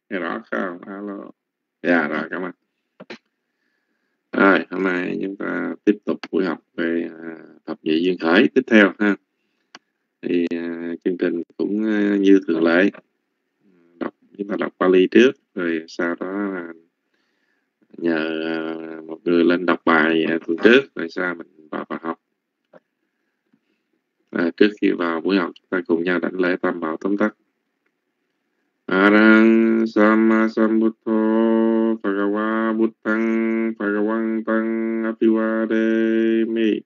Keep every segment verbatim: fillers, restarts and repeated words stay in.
Nghe rõ không? Alo. Dạ rồi, cảm ơn. Rồi, hôm nay chúng ta tiếp tục buổi học về à, thập nhị duyên khởi tiếp theo ha. Thì à, chương trình cũng à, như thường lệ, đọc chúng ta đọc Pali trước, rồi sau đó là nhờ à, một người lên đọc bài à, tuần trước, rồi sau mình vào bài học. À, trước khi vào buổi học, chúng ta cùng nhau đảnh lễ tam bảo tóm tắt. Arang Sama Sambuddho Bhagava Buddhang Bhagavantang Abhivademi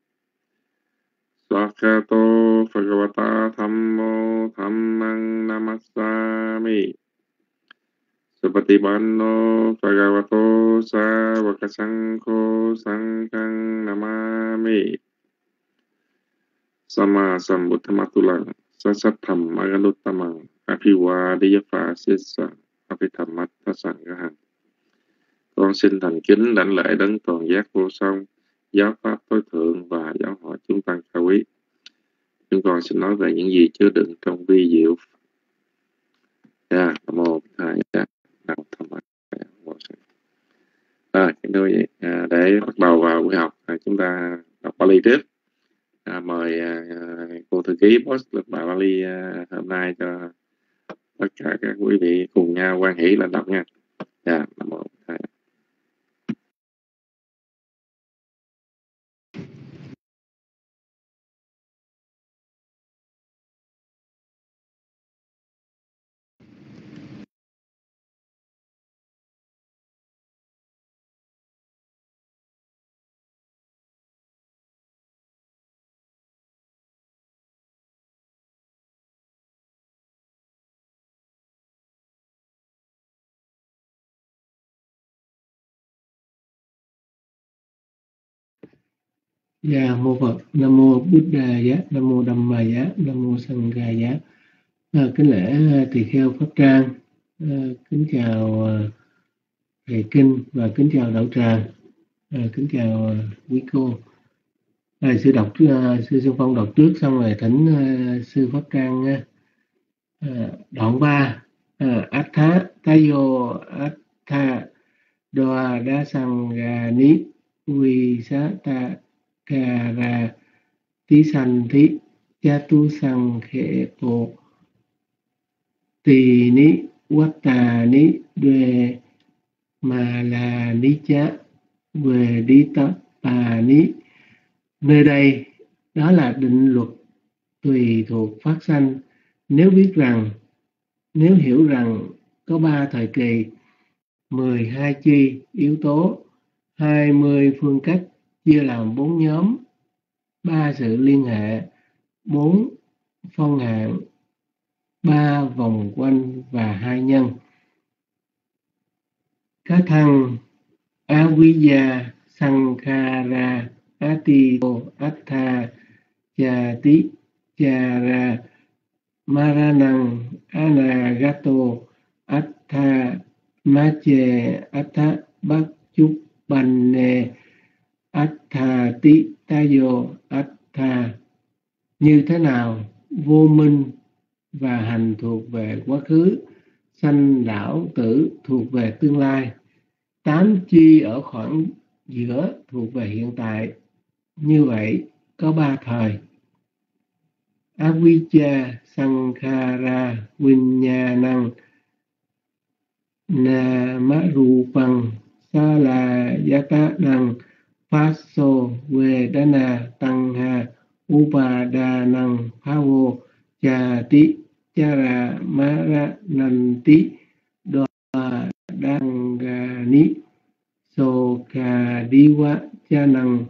Swakato Bhagavata Thammo Dhammang Namassami Supatipanno Bhagavato Sāvaka Saṅkho Saṅghang Namami Sama Sambuddhamatulang Sasatham Aganutamang Abhivadiyapha Sissa Abhidhammatta Saṅghahang. Con xin thành kính đảnh lễ đấng toàn giác vô song, giáo pháp tối thượng và giáo hội chúng tăng cao quý. Chúng con xin nói về những gì chứa đựng trong vi diệu. Dạ, Nam mô Thầy Dạ, Nam mô Tham Mật. Rồi, kính thưa quý vị, à, để bắt đầu vào buổi học, à, chúng ta đọc Pali trước. À, mời à, cô thư ký post lịch bài Pali à, hôm nay cho tất cả các quý vị cùng nhau quan hỷ lên đọc nha. Dạ, Nam mô Thầy. Dạ, mô Phật, Nam mô Buddha giá, Nam mô Dhamma giá, Nam mô Sangha giá. À, kính lễ tỳ kheo pháp trang, à, kính chào à, thầy kinh và kính chào đạo tràng, à, kính chào à, quý cô. À, sư đọc à, sư Xuân Phong đọc trước xong rồi thỉnh à, sư pháp trang à, à, đoạn ba. À, Atha tayo atha doa đa sangha ni vi sa ta ca ra tí sanh thí cha tu sang khệ bộ tỳ ní quát tà ní về mà là ní chá về đi tập bà ní. Nơi đây đó là định luật tùy thuộc phát sanh. Nếu biết rằng, nếu hiểu rằng có ba thời kỳ, mười hai chi yếu tố, hai mươi phương cách chia làm bốn nhóm, ba sự liên hệ, bốn phân hạng, ba vòng quanh và hai nhân. Các thăng Avijja Sankhara Atito Atha Chati Chara Maranang Anagato Atha Mache Atha Bacchuppanne Atha Ti Tayo Atha. Như thế nào vô minh và hành thuộc về quá khứ, sanh lão tử thuộc về tương lai, tám chi ở khoảng giữa thuộc về hiện tại. Như vậy có ba thời: Avijja Sankhara Vinyanang Namarupang Salayatanang Phaso Vedana Tanha Upadanang Phavo Chati Chara Marananti Doa Dangani Sokadiwa Chanang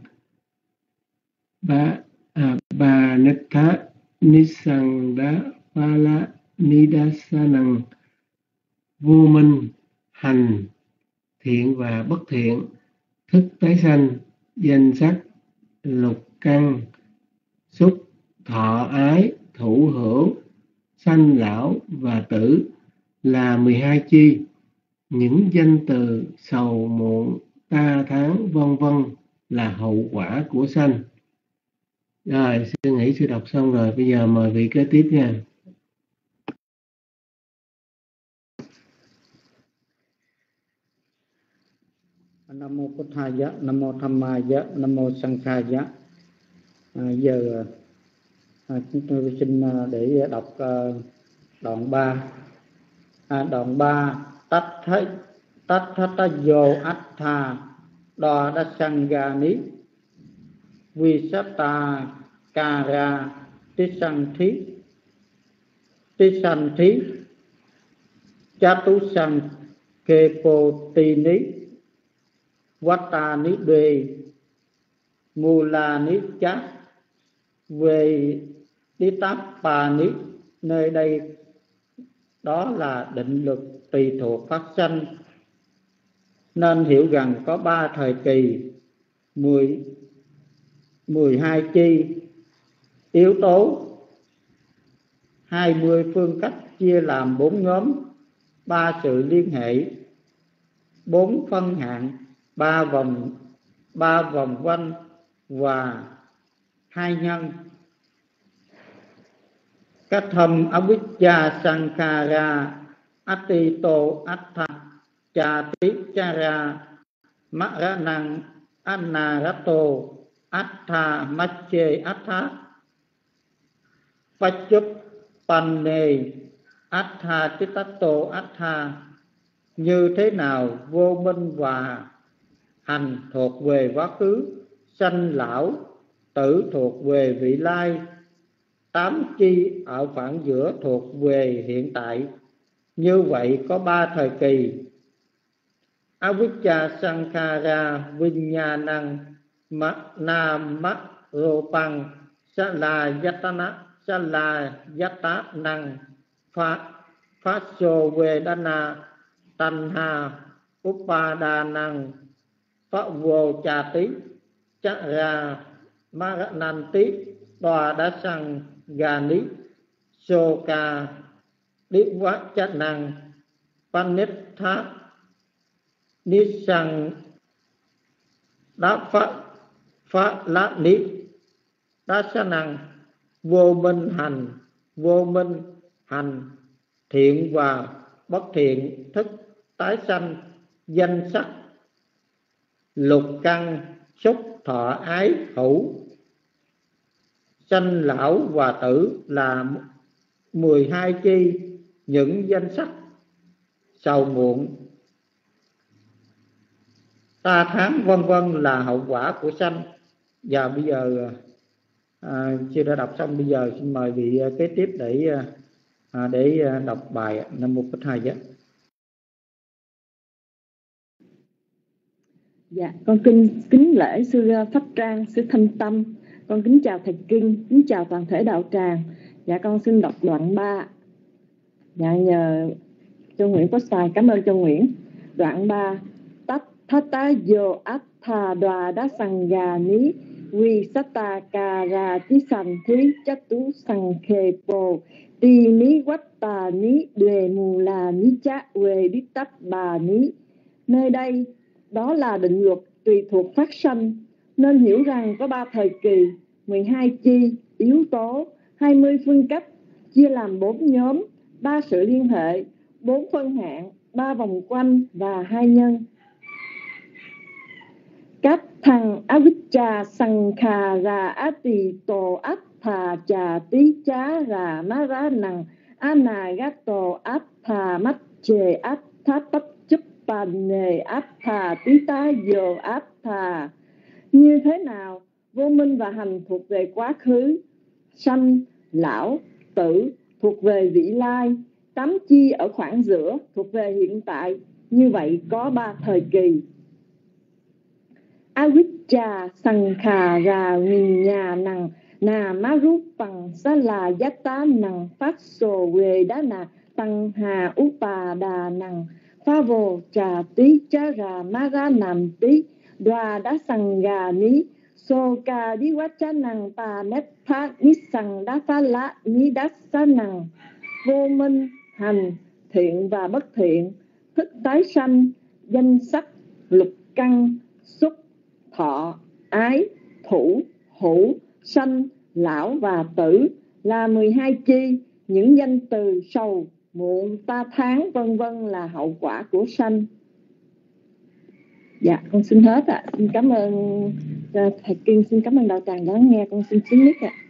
Ba à, Ba Netha Nisangda Phala Nidasanang. Vô minh, hành, thiện và bất thiện, thức tái sanh, danh sắc, lục căn, xúc, thọ ái, thủ hữu, sanh lão và tử là mười hai chi. Những danh từ sầu muộn, ta tháng vân vân là hậu quả của sanh. Rồi, sư nghĩ sư đọc xong rồi, bây giờ mời vị kế tiếp nha. Nam mô Bổn Thaya, Nam mô Dhammaya, Nam mô Sanghaya. À, giờ à, chúng tôi xin để đọc uh, đoạn ba. À, đoạn ba tát thái tát thata yo attha đo đa sanghani visata kara tisanthi tisanthi chatu sang kepo tini Vatani đề mula ni chá về đi táp bà ni. Nơi đây đó là định luật tùy thuộc phát sanh, nên hiểu rằng có ba thời kỳ, mười mười hai chi yếu tố, hai mươi phương cách chia làm bốn nhóm, ba sự liên hệ, bốn phân hạng, ba vòng ba vòng quanh và hai nhân. Các thâm avijja sankhara atito attha chati chara maranang anarato attha macche attha pachup panne attha titato attha. Như thế nào vô minh và hành thuộc về quá khứ, sanh lão tử thuộc về vị lai, tám chi ở phản giữa thuộc về hiện tại. Như vậy có ba thời kỳ: avijja sankhara vinyanang namarupang salayatana salayatanang phaso vedana tanha upadanang phavo chati chara marananti đoà đá sang gani soka divachanang panitha nisang đá phá phá lá ni đá sa năng. Vô minh hành vô minh hành thiện và bất thiện, thức tái sanh, danh sắc, lục căn, xúc thọ ái hữu, sanh lão và tử là mười hai chi, những danh sắc, sầu muộn, ta tháng vân vân là hậu quả của sanh. Và bây giờ à, chưa đã đọc xong, bây giờ xin mời vị kế tiếp để à, để đọc bài Nam mô Bổn Thaya. Dạ, con kính kính lễ sư Pháp Trang, sư Thanh Tâm. Con kính chào thầy Kinh, kính chào toàn thể đạo tràng. Dạ, con xin đọc đoạn ba. Dạ, nhờ Châu Nguyễn có tài, cảm ơn Châu Nguyễn. Đoạn ba tát thata yo attha đoà đá sang gà ní vi sata kara tí sanh thí chất tú sang khê bồ ti ní quách tà ní đề mù là ní chá về đi tắp bà ní. Nơi đây đó là định luật tùy thuộc phát sanh, nên hiểu rằng có ba thời kỳ, mười hai chi yếu tố, hai mươi phương cách chia làm bốn nhóm, ba sự liên hệ, bốn phân hạng, ba vòng quanh và hai nhân. Các thằng avijja sankhara atito attha cha tí chá ra mara năng anagato attha macche attha pachup panne attha tita yo attha. Như thế nào vô minh và hành thuộc về quá khứ, sanh lão tử thuộc về vị lai, tám chi ở khoảng giữa thuộc về hiện tại. Như vậy có ba thời kỳ: avijja sankhara vinyanang namarupang salayatana phaso vedana tanha upadanang phavo chati chara marananti đoà đá sang gani soka divachanang panetha nisang đá phá lá ni đá sa năng. Vô minh hành thiện và bất thiện, thức tái sanh, danh sắc, lục căn, xúc thọ ái thủ hữu, sanh lão và tử là mười hai chi, những danh từ sầu muộn ta tháng vân vân là hậu quả của sanh. Dạ, con xin hết ạ. Xin cảm ơn uh, thầy Kiên, xin cảm ơn đạo tràng đã nghe. Con xin xuống mic ạ.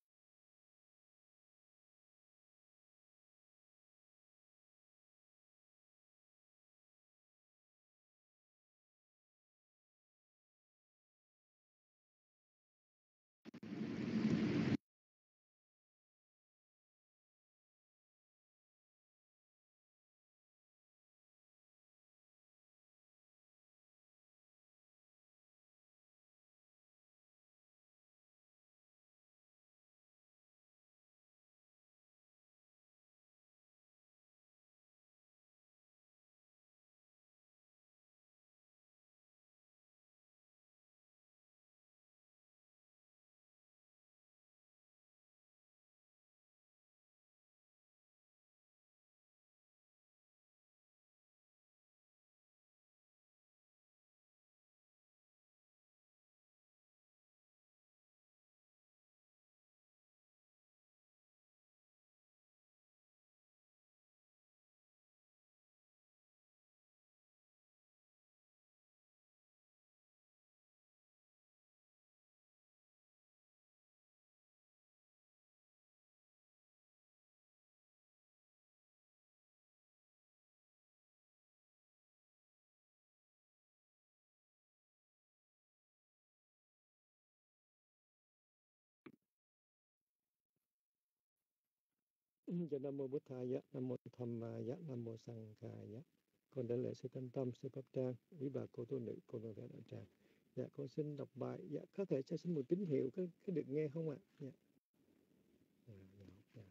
Dạ Nam Mô Bụt Thầy, Nam Mô Tham Ma, Nam Mô Sang Khai. Con đã lễ sư Thanh Tâm, sư Pháp Trang, quý bà cô tu nữ, cô đoàn thể đạo tràng. Dạ con xin đọc bài. Dạ có thể cho xin một tín hiệu có, có được nghe không ạ? Dạ. Dạ, dạ, dạ.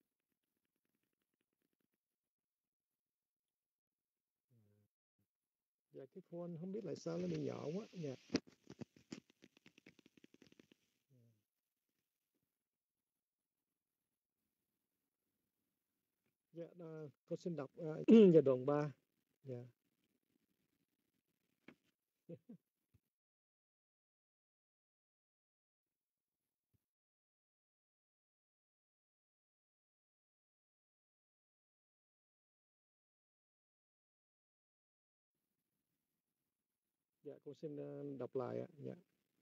Dạ cái phone không biết là sao nó bị nhỏ quá. Dạ. Dạ à, con xin đọc à, dạ đoạn ba. Dạ. Dạ con xin uh, đọc lại ạ. Dạ.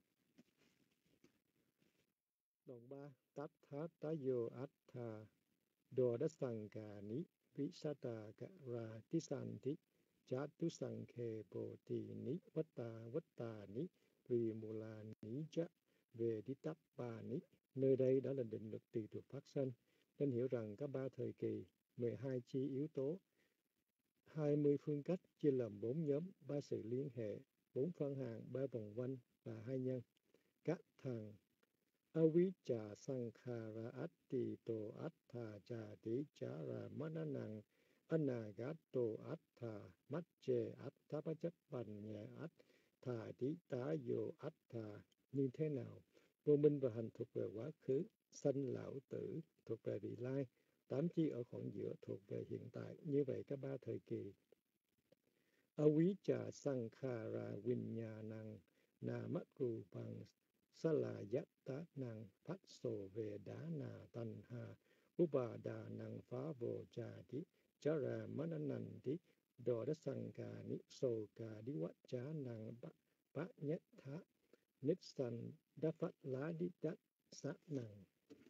Đoạn ba. Tát thát tá yo át thà đồ đất sang cả ní vi sa ta cả ra tí san tí chá tu sang khê bồ tì ní vất ta vất ta ní vì mù la ní chá về đi tắp ba ní. Nơi đây đã là định luật tùy thuộc phát sinh, nên hiểu rằng có ba thời kỳ, mười hai chi yếu tố, hai mươi phương cách chia làm bốn nhóm, ba sự liên hệ, bốn phân hạng, ba vòng quanh và hai nhân. Các thằng Avijja Sankhara Atti To Attha Jati Chara Mananang Anagato Attha Macche Attha Pachapanya Attha Tita Yo Attha như thế nào? Vô minh và hành thuộc về quá khứ, sanh lão tử thuộc về vị lai, tám chi ở khoảng giữa thuộc về hiện tại. Như vậy các ba thời kỳ Avijja Sankhara Vinyanang Namakupang Salayata năng phát sổ về đá nà tần hà upa đà năng phá vô trà tí chá ra mana nành tí đồ đất sang cà ní sổ cà đi quát chá năng bát bát nhất thá nít sanh đá phát lá đi đắt sát năng.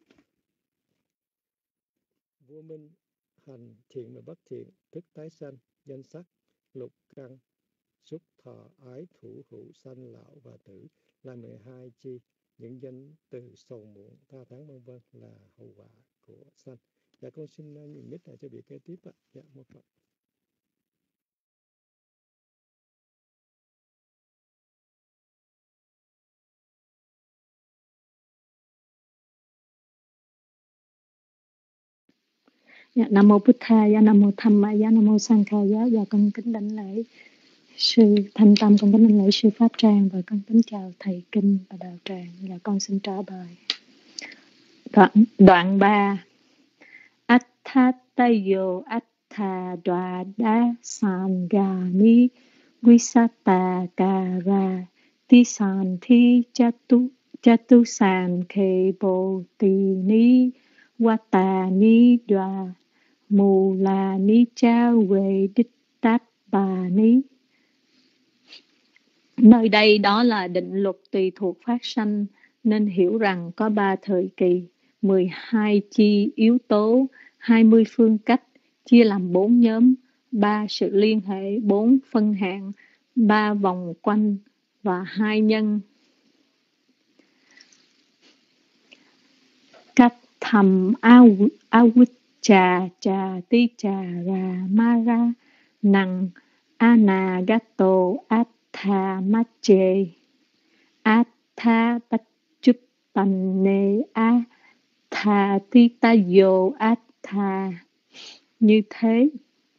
Vô minh, hành, thiện và bất thiện, thức tái sanh, danh sắc, lục căn, xúc thọ, ái, thủ, hữu, sanh, lão và tử là mười hai chi. Những danh từ sầu muộn, tha tháng vân vân là hậu quả của sanh. Dạ con xin uh, nhìn mít lại cho việc kế tiếp ạ. Dạ một phần. Dạ, Nam Mô Bụt Thầy, Nam Mô Tham Ma, Nam Mô Sang Khai. Dạ con kính đảnh lễ sư Thanh Tâm, con kính đảnh lễ sư Pháp Trang và con kính chào thầy Kinh và đạo tràng. Dạ con xin trả bài. Đoạn đoạn ba. Attatayo atta đoa đa sangani visata kara tisan thi chatu chatu san khe bo ti ni wata ni đoa mù la ni cha về đích tát bà ni Nơi đây đó là định luật tùy thuộc phát sanh, nên hiểu rằng có ba thời kỳ, mười hai chi yếu tố, hai mươi phương cách, chia làm bốn nhóm, ba sự liên hệ, bốn phân hạng, ba vòng quanh và hai nhân. Cách thầm awicca cha ti cha ra mara năng anagato atha mache atha pachupanne atha titayo atha. Như thế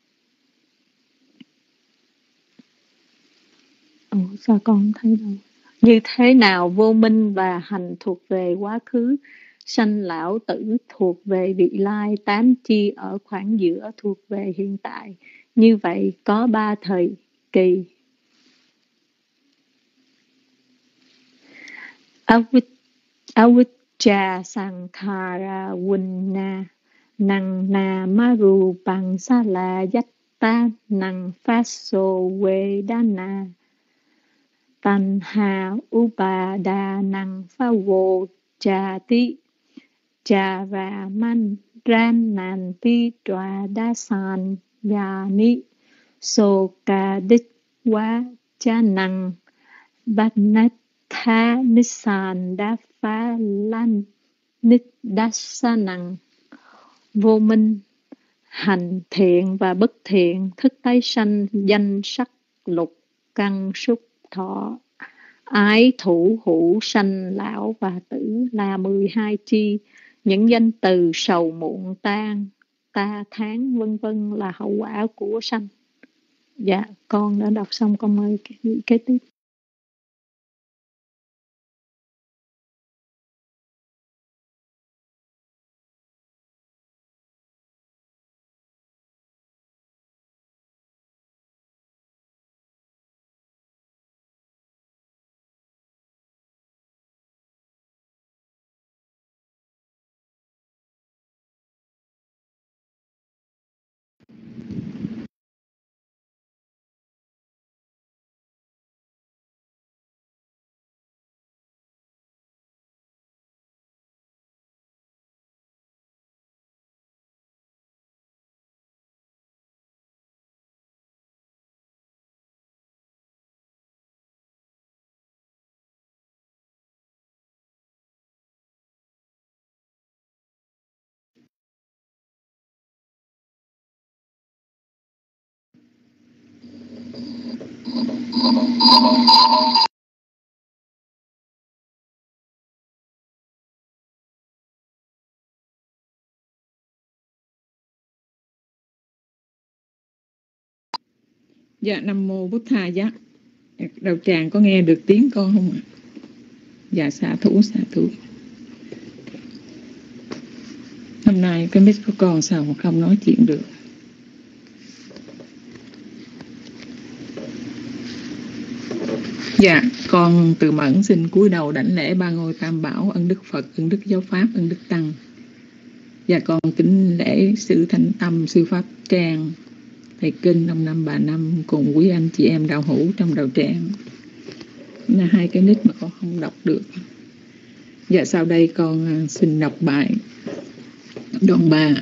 Ồ, sao con không thấy đâu? Như thế nào vô minh và hành thuộc về quá khứ, sanh lão tử thuộc về vị lai, tám chi ở khoảng giữa thuộc về hiện tại. Như vậy có ba thời kỳ. Avicca sankhara vinna năng na maru bằng sa la yatta năng phaso vedana Tanha upadana pha vô cha ti cha ra man ran nan ti đoa đa san ya ni so ca đích quá cha năng bát nát tha nisan đa phá lan nít đa sa năng. Vô minh, hành thiện và bất thiện, thức tái sanh, danh sắc lục căn xúc thọ ái thủ hữu sanh lão và tử là mười hai chi. Những danh từ sầu muộn tan ta tháng vân vân là hậu quả của sanh. Dạ con đã đọc xong, con mời kế tiếp. Dạ Nam Mô Bút Tha Giá. Đạo tràng có nghe được tiếng con không ạ? Dạ xả thủ xả thủ. Hôm nay cái mic của con sao mà không nói chuyện được. Dạ con Từ Mẫn xin cúi đầu đảnh lễ ba ngôi tam bảo, ân đức Phật, ân đức giáo pháp, ân đức tăng. Dạ con kính lễ sư Thanh Tâm, sư Pháp Trang, thầy Kinh, ông Năm bà Năm cùng quý anh chị em đạo hữu trong đạo tràng. Là hai cái nick mà con không đọc được. Dạ sau đây con xin đọc bài đoạn ba.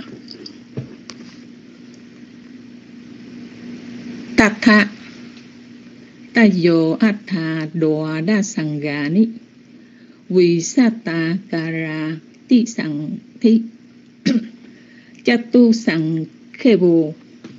Tatha tayo atha doa đa sangani visata kara ti sang thi chatu sang khebo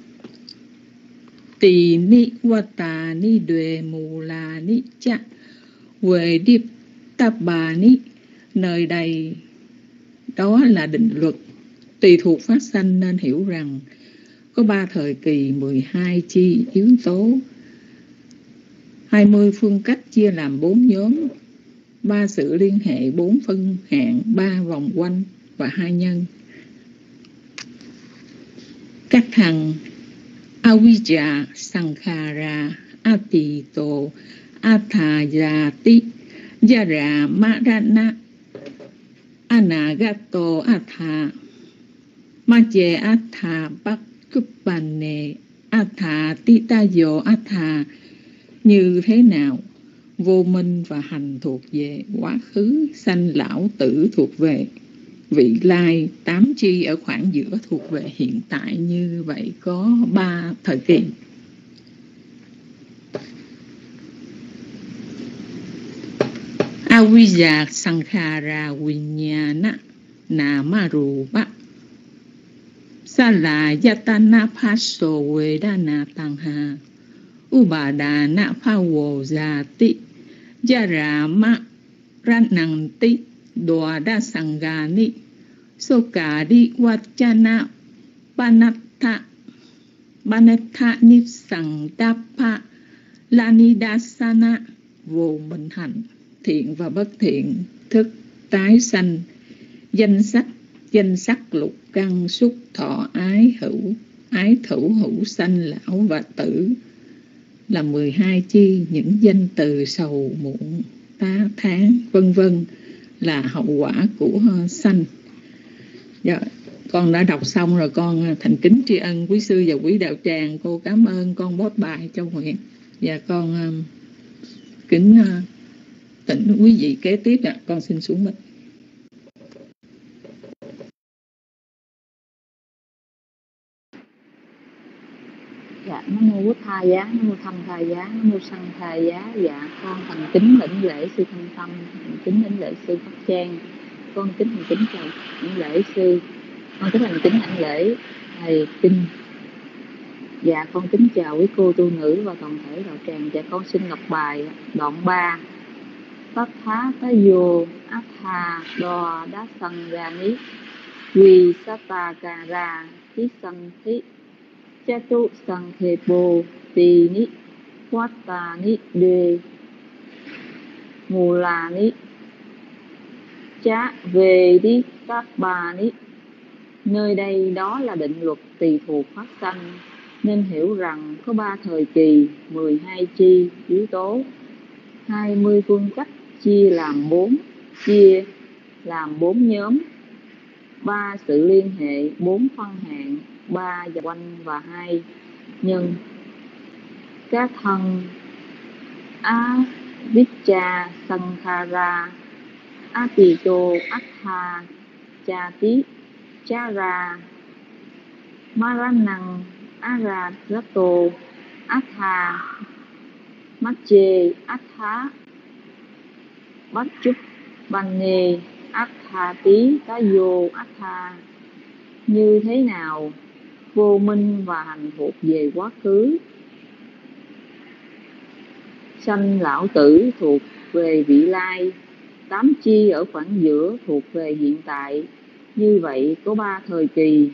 tỳ ni vata ni duệ mù la ni cha về điệp tạp bà ni. Nơi đây đó là định luật tùy thuộc phát sanh, nên hiểu rằng có ba thời kỳ, mười hai chi yếu tố, hai mươi phương cách chia làm bốn nhóm, ba sự liên hệ, bốn phân hạng, ba vòng quanh và hai nhân. Các thằng Avijja Sankhara Atito Athayati Yara Marana Anagato Atha Mache Atha Pakupane Atha Titayo Atha. Như thế nào vô minh và hành thuộc về quá khứ, sanh lão tử thuộc về vị lai, tám chi ở khoảng giữa thuộc về hiện tại. Như vậy có ba thời kỳ. Avijja Sankhara Vinyana Namarupa Sala Yatana Paso Vedana Tanha Upadana Phavo Jati Jarama Rananti Dwada Sangani Sokadi Vachana Panattha Panattha Nissangdappa Lanidasana vô minh hành, thiện và bất thiện, thức tái sanh, danh sắc danh sắc lục căn, xúc thọ ái hữu, ái thủ hữu sanh lão và tử là mười hai chi. Những danh từ sầu muộn tá tháng vân vân là hậu quả của sanh. Dạ, con đã đọc xong rồi, con thành kính tri ân quý sư và quý đạo tràng. Cô cảm ơn con post bài cho Nguyện. Và con uh, kính uh, tỉnh quý vị kế tiếp ạ. À. Con xin xuống mic. Dạ, Nam mô Bụt Tha Giá, Nam mô Tham Tha Giá, Nam mô Sanh Tha Giá. Dạ, con thành kính lĩnh lễ sư Thanh Tâm, thành kính lĩnh lễ sư Pháp Trang. Con kính thành kính chào lĩnh lễ sư, con kính thành kính lãnh lễ thầy kinh. Dạ, con kính chào quý cô tu nữ và toàn thể đạo tràng. Dạ, con xin đọc bài đoạn ba. Tất thá tá vô át hà đò đá sân gà ní quỳ sa tà cà ra thí sân thí cha tu sân thề bồ tì ní quát tà ní đề mù là ní chá về đi các bà ní. Nơi đây đó là định luật tùy thuộc phát sanh, nên hiểu rằng có ba thời kỳ, mười hai chi yếu tố, hai mươi phương cách chia làm bốn, chia làm bốn nhóm, ba sự liên hệ, bốn phân hạng, ba và quanh và hai nhân. Các thân Avijja Sankhara Atito Attha Chati Chara Maranang Ararato Attha Macche Attha Bát Chúc Bane Attha Tí Tá Vô Attha. Như thế nào? Vô minh và hành thuộc về quá khứ, sanh lão tử thuộc về vị lai, tám chi ở khoảng giữa thuộc về hiện tại. Như vậy có ba thời kỳ.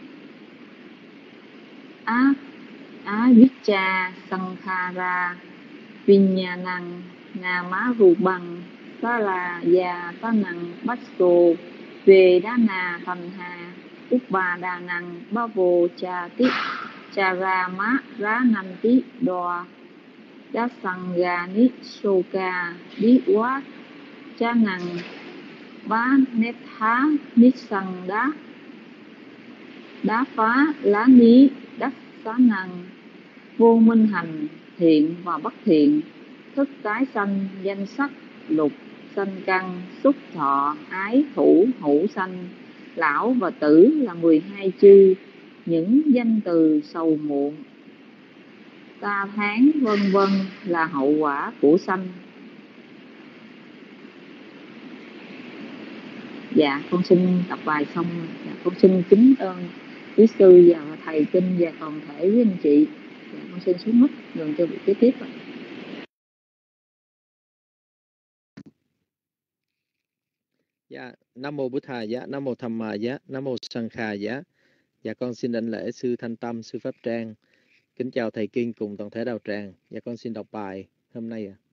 Á Avijja Sankhara Vinyanang Namarupang Sala Yatanang Basso Vedana Tanha Upadanang Bhavo Chati Charama Rananti Đoa Dasangani Soka Diwa Chanang Vanetha Nissangda Đá phá lá ní đắc xá năng. Vô minh hành, thiện và bất thiện, thức tái sanh, danh sắc lục sanh căn, xúc thọ ái thủ hữu sanh, lão và tử là mười hai chư. Những danh từ sầu muộn ta tháng vân vân là hậu quả của sanh. Dạ, con xin đọc bài xong. Dạ, con xin kính ơn quý sư và thầy kinh và toàn thể quý anh chị. Dạ, con xin xuống mic gần cho vị kế tiếp. Dạ, Nam mô Bụt Tha Giá, Nam mô Tham Ma Giá, Nam mô Sankha Giá. Dạ, con xin đảnh lễ sư Thanh Tâm, sư Pháp Trang. Kính chào thầy kinh cùng toàn thể đạo tràng. Dạ, con xin đọc bài hôm nay. À.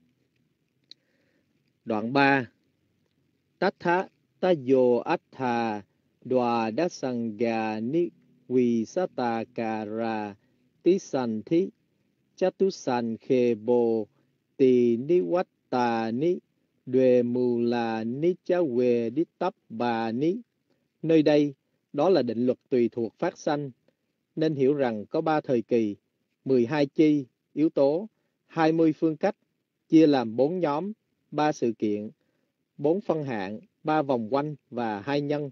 Đoạn ba. Tattha tayo attha đoà đá sangha ni vi sata kara tisanthi chatusan khebo tì ni watta ni Duệ mù là ni cha quê đi tắp bà ni. Nơi đây, đó là định luật tùy thuộc phát sanh, nên hiểu rằng có ba thời kỳ, mười hai chi, yếu tố, hai mươi phương cách, chia làm bốn nhóm, ba sự kiện, bốn phân hạng, ba vòng quanh và hai nhân.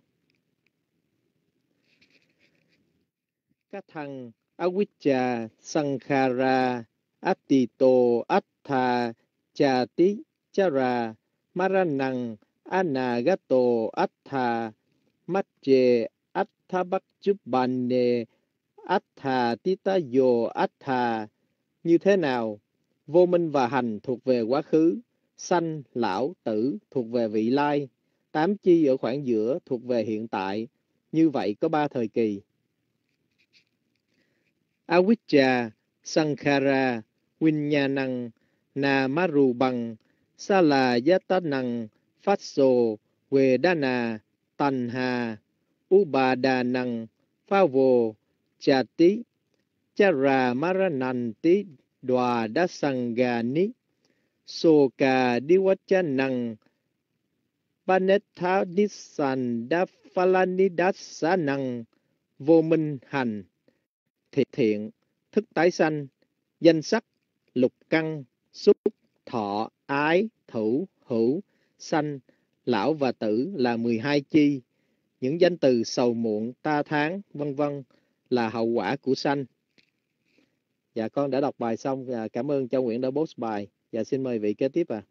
Các thằng Avijja, Sankhara, Atito, Attha, Chati, Chara, Maranang, Anagato, Attha, Macche, Atthabakchubane, Attha, Titayo, Attha. Như thế nào? Vô minh và hành thuộc về quá khứ, sanh, lão, tử thuộc về vị lai, tám chi ở khoảng giữa thuộc về hiện tại. Như vậy có ba thời kỳ. Avijja, Sankhara, Vinyanang, Namarubang, Salayatanang, Fatso, Vedana, Tanha, Upadanang, Phavo, Chati, Chara Marananti, Dwadasangani, Soka Diwachanang, Panetha Disandaphalanidasanang, vô minh hành, thiện thiện, thức tái sanh, danh sắc, lục căn, xúc, thọ, ái, thủ, hữu, sanh, lão và tử là mười hai chi. Những danh từ sầu muộn, ta tháng, vân vân là hậu quả của sanh. Dạ con đã đọc bài xong và cảm ơn Châu Nguyễn đã post bài. Dạ xin mời vị kế tiếp ạ. À.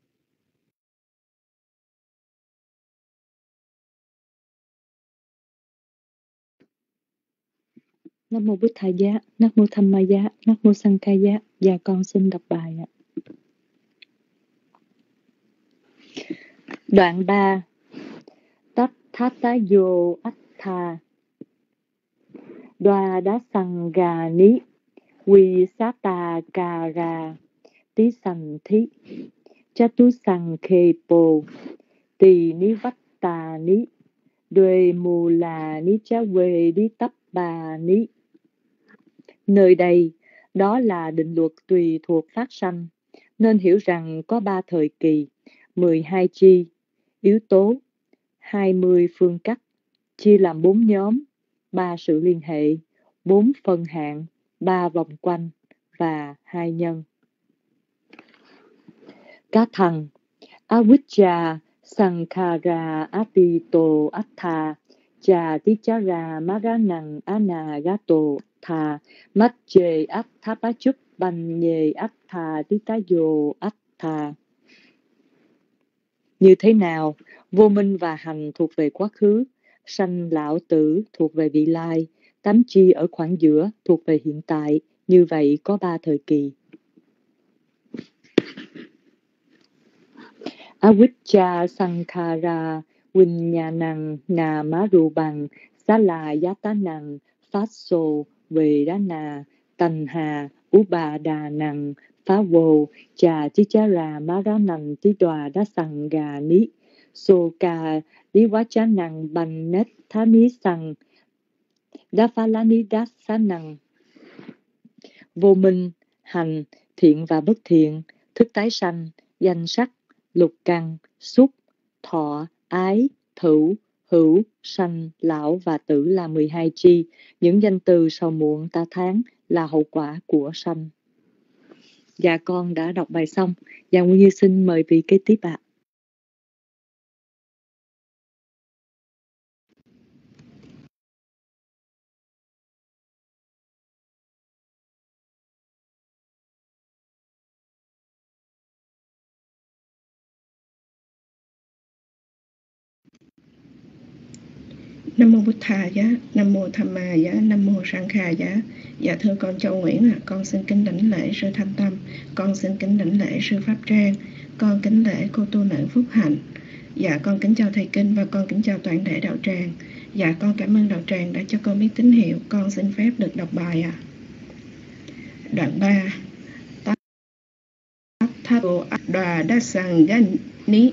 Nam mô Bụt Thầy Giá, Nam mô Tham Ma Giá, Nam mô Sang Khai Giá. Dạ con xin đọc bài ạ. Đoạn ba. Tát thata yo attha đoa đá sang gà ní quy sata kara tí sanh thí chatu sang khê pô tỳ ní vắt tà ní đuê mù là ní chá quê đi tắp bà ní. Nơi đây, đó là định luật tùy thuộc phát sanh, nên hiểu rằng có ba thời kỳ, mười hai chi, yếu tố, hai mươi phương cách, chia làm bốn nhóm, ba sự liên hệ, bốn phân hạng, ba vòng quanh và hai nhân. Các thằng Avijja, Sankhara, Atito, Attha, Chatichara, Maranang, Anagato, Attha, Macche, Atthabakchubane, Attha, Titayo, Attha. Như thế nào? Vô minh và hành thuộc về quá khứ, sanh lão tử thuộc về vị lai, tám chi ở khoảng giữa thuộc về hiện tại. Như vậy có ba thời kỳ. Avijja, Sankhara, Vinyanang, Namarubang, Salayatanang, Fatso, Vedana, Tanha, Upadanang, Phavo, Chatichara, Maranang, Dwadasangani, Soka, Diwachanang, Panethanisang, Daphalanidasanang. Vô minh, hành, thiện và bất thiện, thức tái sanh, danh sắc, lục căn, xúc, thọ, ái, thủ, hữu, sanh, lão và tử là mười hai chi. Những danh từ sầu muộn, ta tháng là hậu quả của sanh. Dạ con đã đọc bài xong. Dạ Nguyên Như xin mời vị kế tiếp ạ. À. Nam mô Bụt Thà Giá, Nam mô Tham Ma Giá, Nam mô Sang Khai Giá. Dạ thưa con Châu Nguyễn ạ, à, con xin kính đảnh lễ sư Thanh Tâm, con xin kính đảnh lễ sư Pháp Trang, con kính lễ cô tu nữ Phúc Hạnh. Dạ con kính chào thầy kinh và con kính chào toàn thể đạo tràng. Dạ con cảm ơn đạo tràng đã cho con biết tín hiệu, con xin phép được đọc bài ạ. À. Đoạn ba. Tatthato đà đa sang gani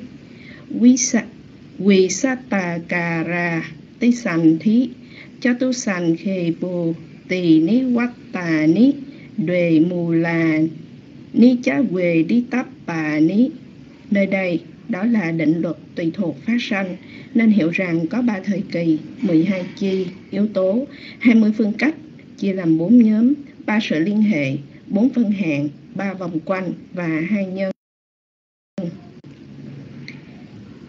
Visattakara tí sanh thí chatu sanh khê bồ tỳ ní vắt tà ní đuề mù là ní chá quê đi tắp bà ní. Nơi đây, đó là định luật tùy thuộc phát sanh, nên hiểu rằng có ba thời kỳ, mười hai chi, yếu tố, hai mươi phương cách, chia làm bốn nhóm, ba sự liên hệ, bốn phân hạng, ba vòng quanh và hai nhân.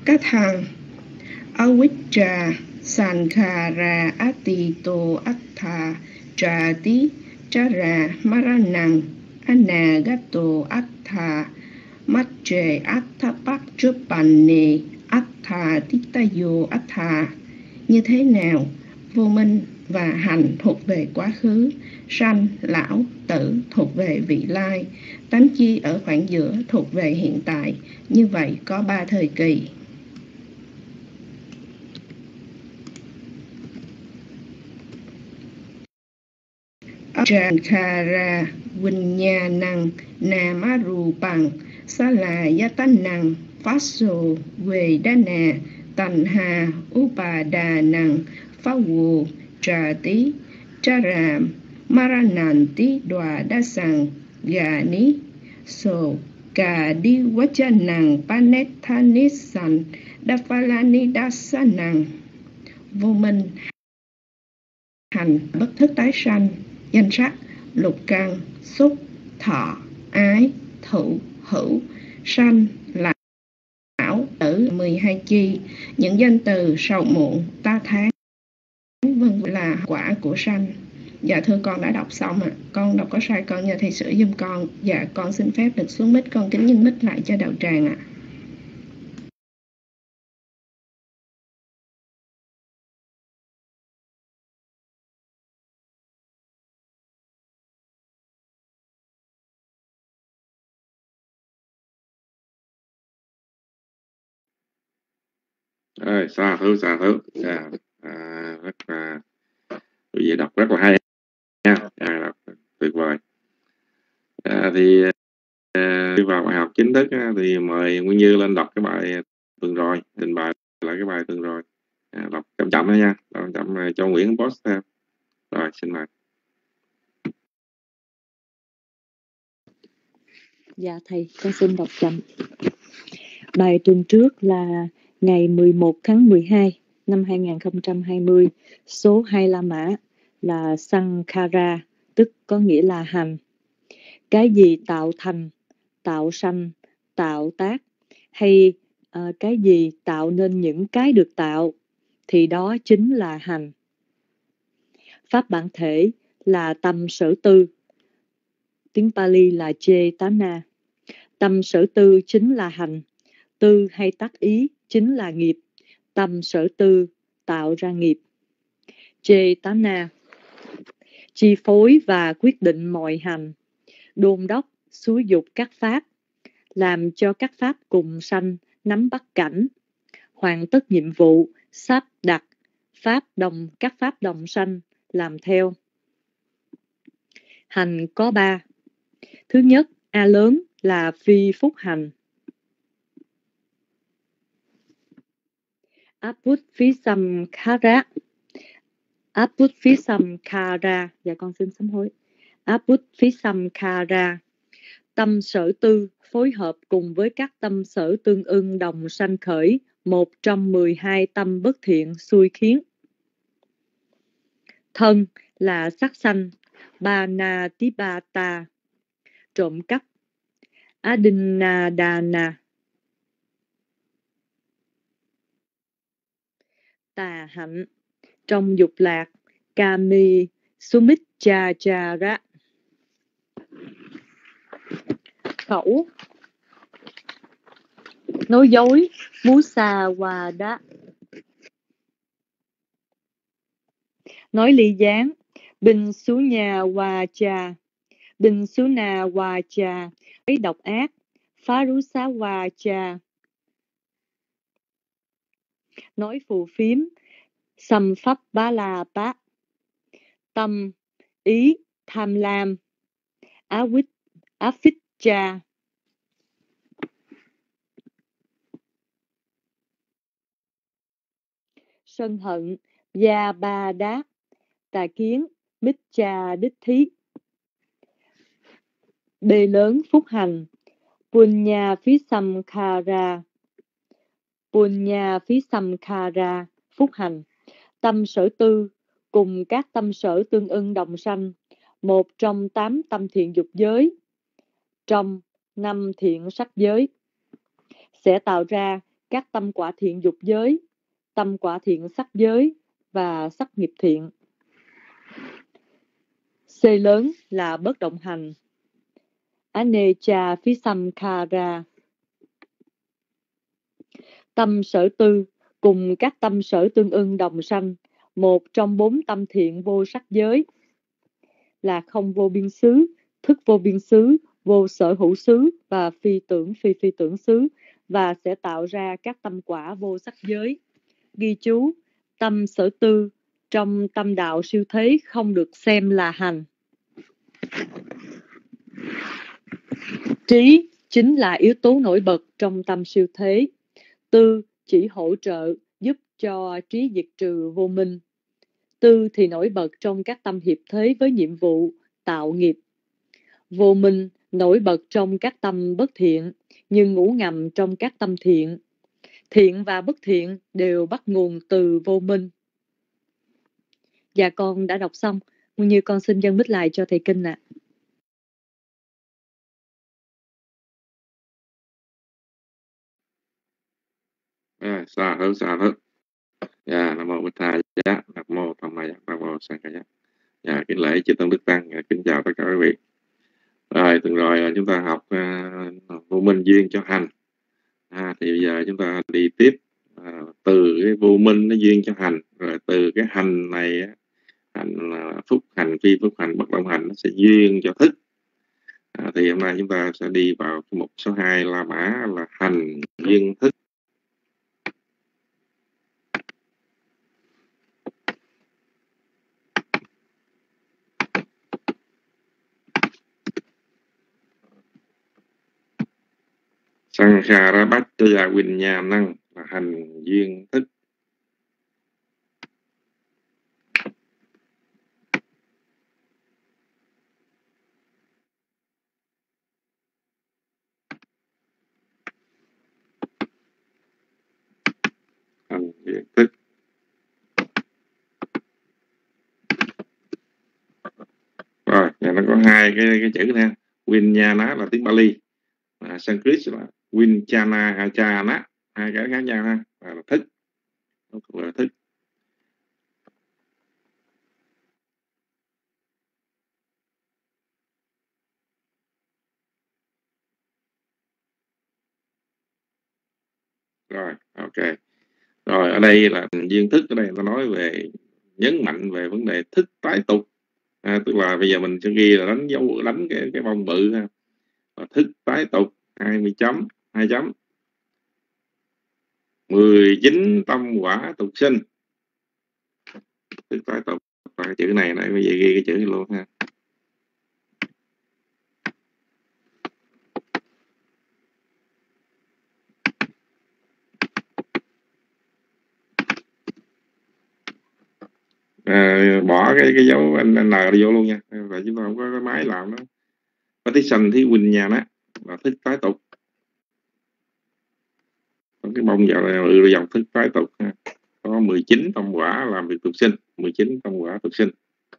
Các thằng Avijja Sankhara Atito Attha Trati Chara Maranang Anagato Attha Macche Attha Pachupanne Attha Titayo Attha. Như thế nào vô minh và hành thuộc về quá khứ, sanh, lão, tử thuộc về vị lai, tánh chi ở khoảng giữa thuộc về hiện tại. Như vậy có ba thời kỳ. Ajankara Vinyanang Namarupang Salayatanang Vaso Vedana Tanha Upadanang Phavu Trati Charam Marananti Dwadasang Gani So Kadi Vachanang Panethanisan Dapalani Dasanang. Vô minh, hành, bất thức tái sanh, danh sắc, lục căn, xúc, thọ, ái, thụ, hữu, sanh, lão, tử, mười hai chi, những danh từ sầu muộn, ta tháng, vân là quả của sanh. Dạ thưa con đã đọc xong ạ. À. Con đọc có sai con nhờ thầy sửa giùm con. Dạ con xin phép được xuống mic, con kính nhân mic lại cho đạo tràng ạ. À. Ơi, xa thứ xa thứ à, à, rất là quý vị đọc rất là hay nha, à, đọc tuyệt vời. À, thì à, đi vào bài học chính thức á, thì mời Nguyên Như lên đọc cái bài tuần rồi, trình bày lại cái bài tuần rồi, à, đọc chậm chậm thôi nha, đọc chậm cho Nguyễn post theo. Rồi xin mời. Dạ thầy, con xin đọc chậm. Bài tuần trước là ngày mười một tháng mười hai năm hai nghìn không trăm hai mươi, số hai La Mã là Sankhara, tức có nghĩa là hành. Cái gì tạo thành, tạo sanh, tạo tác, hay uh, cái gì tạo nên những cái được tạo, thì đó chính là hành. Pháp bản thể là tâm sở tư, tiếng Pali là Chetana. Tâm sở tư chính là hành, tư hay tác ý chính là nghiệp, tâm sở tư tạo ra nghiệp. Chetana chi phối và quyết định mọi hành, đôn đốc, xúi dục các pháp, làm cho các pháp cùng sanh nắm bắt cảnh, hoàn tất nhiệm vụ, sắp đặt pháp đồng các pháp đồng sanh làm theo. Hành có ba. Thứ nhất, A lớn là phi phúc hành. Aputvisamkhara. Aputvisamkhara. Dạ con xin sám hối. Aputvisamkhara. Tâm sở tư phối hợp cùng với các tâm sở tương ưng đồng sanh khởi một trong mười hai tâm bất thiện xui khiến. Thân là sắc sanh, Banatipata, trộm cắp, Adinadana, tà hạnh, trong dục lạc, Kami Sumichachara. Khẩu, nói dối, Musawada, nói ly gián, Binsunya Wacha, Binsuna Wacha, nói độc ác, Pharusa Wacha, nói phù phiếm, Samphapbalapa, tâm, ý, tham lam, Avit, Avijja, sân hận, Gia Ba Đá, tà kiến, Miccha Đích Thí. B lớn phúc hành, Punya Phisamkhara, Punya Phisamkhara, phúc hành. Tâm sở tư cùng các tâm sở tương ưng đồng sanh, một trong tám tâm thiện dục giới, trong năm thiện sắc giới, sẽ tạo ra các tâm quả thiện dục giới, tâm quả thiện sắc giới và sắc nghiệp thiện. C lớn là bất động hành. Anecha Visamkhara. Tâm sở tư cùng các tâm sở tương ưng đồng sanh, một trong bốn tâm thiện vô sắc giới là không vô biên xứ, thức vô biên xứ, vô sở hữu xứ và phi tưởng phi phi tưởng xứ, và sẽ tạo ra các tâm quả vô sắc giới. Ghi chú, tâm sở tư trong tâm đạo siêu thế không được xem là hành. Trí chính là yếu tố nổi bật trong tâm siêu thế. Tư chỉ hỗ trợ giúp cho trí diệt trừ vô minh. Tư thì nổi bật trong các tâm hiệp thế với nhiệm vụ tạo nghiệp. Vô minh nổi bật trong các tâm bất thiện, nhưng ngủ ngầm trong các tâm thiện. Thiện và bất thiện đều bắt nguồn từ vô minh. Dạ con đã đọc xong. Như con xin dâng mic lại cho thầy Kinh ạ. À, xa hơn xa hơn. Dạ, Nam mô Bích Tha Giá, Nam mô Tham Ma Giá, Nam mô Sang Ca Giá. Dạ, kính lễ chư tôn đức tăng, kính chào tất cả quý vị. Rồi, tuần rồi chúng ta học uh, vô minh duyên cho hành. À, thì bây giờ chúng ta đi tiếp uh, từ cái vô minh nó duyên cho hành, rồi từ cái hành này, hành uh, phúc hành, phi phúc hành, bất động hành nó sẽ duyên cho thức. À, thì hôm nay chúng ta sẽ đi vào mục số hai La Mã là hành duyên thức. Sankhara Bhattaya Vinyanang là hành duyên thức. Hành duyên thức. Rồi, nhà nó có hai cái cái chữ nha. Vinyana là tiếng Bali, à, Sanskrit là Vinchana Achana, hai cái khác nhau ha, là, là thức, nó cũng là thức. Rồi, ok. Rồi ở đây là duyên thức, ở đây ta nói về nhấn mạnh về vấn đề thức tái tục. À, tức là bây giờ mình sẽ ghi là đánh dấu, đánh cái cái vòng bự ha. Và thức tái tục hai mươi chấm, hai chấm. mười chín tâm quả tục sinh. Thức tái tục và cái chữ này này bây giờ ghi cái chữ này luôn ha. À, bỏ cái cái dấu anh n vô luôn nha, là chúng ta không có cái máy làm đó. Có tí xanh tí huynh nhà đó là thức tái tục, có cái bông vào là ừ, dòng thức tái tục ha. Có mười chín tâm quả làm việc tục sinh, mười chín tâm quả tục sinh.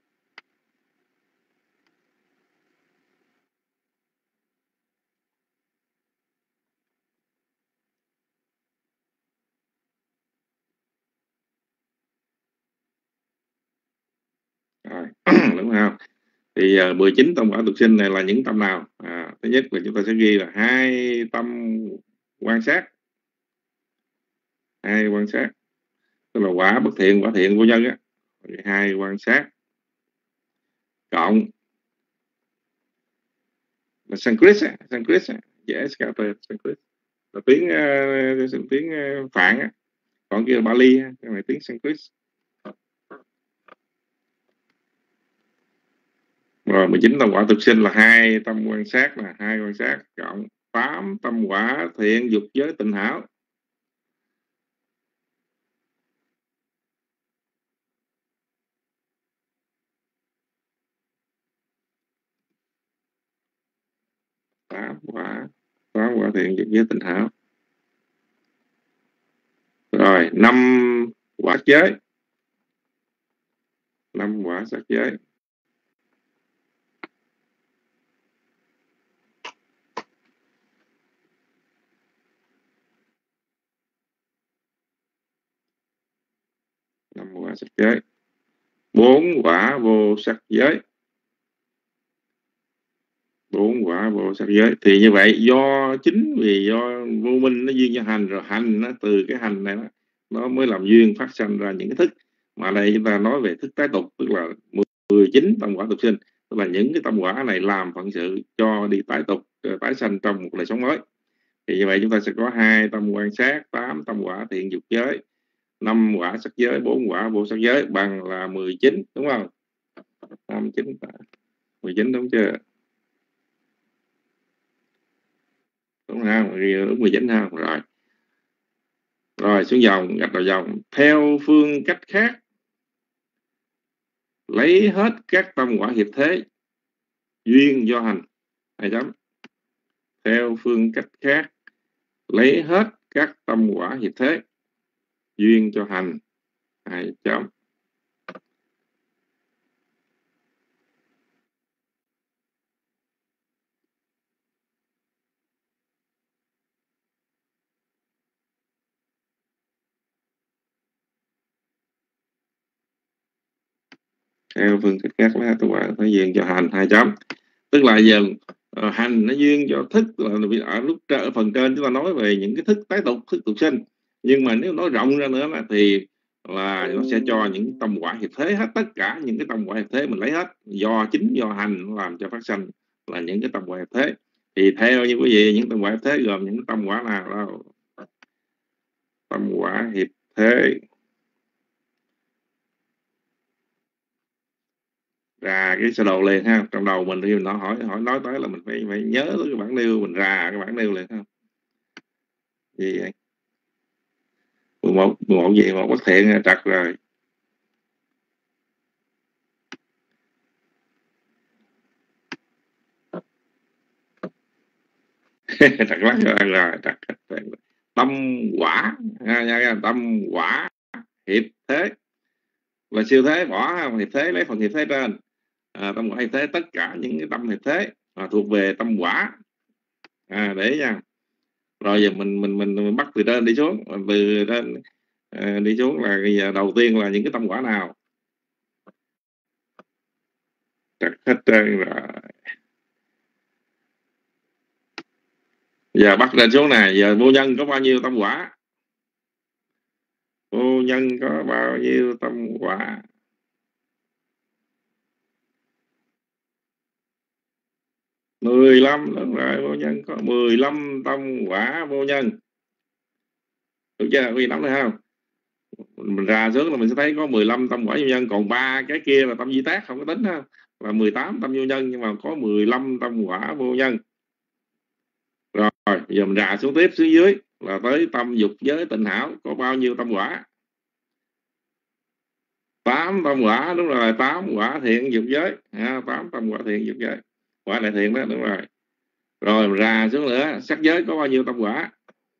Rồi, đúng không? Thì uh, mười chín tâm quả tục sinh này là những tâm nào? À, thứ nhất là chúng ta sẽ ghi là hai tâm quan sát, hai quan sát, tức là quả bất thiện, quả thiện vô nhân á, hai quan sát cộng là Sanskrit á, Sanskrit á, dễ scatter Sanskrit là tiếng uh, tiếng uh, Phạn á, còn kia là Bali á, cái này tiếng Sanskrit. Rồi mười chín tâm quả tục sinh là hai tâm quan sát, là hai quan sát cộng tám tâm quả thiện dục giới tịnh hảo. Tám quả, tám quả thiện dục giới tịnh hảo. Rồi năm quả giới, năm quả sắc giới. năm quả sắc giới, bốn quả vô sắc giới, bốn quả vô sắc giới. Thì như vậy do chính vì do vô minh nó duyên cho hành, rồi hành nó từ cái hành này nó, nó mới làm duyên phát sinh ra những cái thức. Mà đây chúng ta nói về thức tái tục, tức là mười chín tâm quả tục sinh, tức là những cái tâm quả này làm phận sự cho đi tái tục, tái sanh trong một đời sống mới. Thì như vậy chúng ta sẽ có hai tâm quan sát, tám tâm quả thiện dục giới, năm quả sắc giới, bốn quả vô sắc giới, bằng là mười chín, đúng không? Năm chín mười chín, đúng chưa? Đúng không? Đúng mười chín không? Rồi. Rồi xuống dòng, gạch vào dòng. Theo phương cách khác, lấy hết các tâm quả hiệp thế duyên do hành. Hai chấm. Theo phương cách khác, lấy hết các tâm quả hiệp thế duyên cho hành. Hai chấm. Theo phương cách khác lấy hết tâm quả thế duyên cho hành. Hai chấm. Tức là giờ uh, hành nó duyên cho thức, là ở lúc ở phần trên chúng ta nói về những cái thức tái tục, thức tục sinh. Nhưng mà nếu nói rộng ra nữa là thì là nó sẽ cho những tâm quả hiệp thế hết, tất cả những cái tâm quả hiệp thế mình lấy hết, do chính do hành làm cho phát sinh là những cái tâm quả hiệp thế. Thì theo như quý vị, những tâm quả hiệp thế gồm những tâm quả nào đâu? Tâm quả hiệp thế ra cái sơ đồ liền ha, trong đầu mình khi mình nó hỏi hỏi nói tới là mình phải phải nhớ tới cái bản nêu, mình ra cái bản nêu liền ha. Gì vậy? mười một mười một gì mà bất thiện trật rồi. Trật lắc rồi, rồi trật, trật. Tâm quả ha, nha, tâm quả hiệp thế là siêu thế, bỏ ha, hiệp thế lấy phần hiệp thế trên. À, tâm quả hiệp thế, tất cả những cái tâm hiệp thế à, thuộc về tâm quả. À, để nha. Rồi giờ mình mình mình, mình bắt từ trên đi xuống, từ trên à, đi xuống là giờ đầu tiên là những cái tâm quả nào? Trật hết trơn rồi. Giờ bắt lên xuống này, giờ vô nhân có bao nhiêu tâm quả? Vô nhân có bao nhiêu tâm quả? mười lăm, đúng rồi, vô nhân có mười lăm tâm quả vô nhân. Được chưa? Quý vị nắm được không? Mình ra xuống là mình sẽ thấy có mười lăm tâm quả vô nhân, còn ba cái kia là tâm di tác không có tính ha, là mười tám tâm vô nhân, nhưng mà có mười lăm tâm quả vô nhân. Rồi, giờ mình ra xuống tiếp xuống dưới là tới tâm dục giới tịnh hảo, có bao nhiêu tâm quả? tám tâm quả, đúng rồi, tám quả thiện dục giới, tám tâm quả thiện dục giới, quả đại thiện đó, đúng rồi. Rồi mình ra xuống nữa, sắc giới có bao nhiêu tâm quả?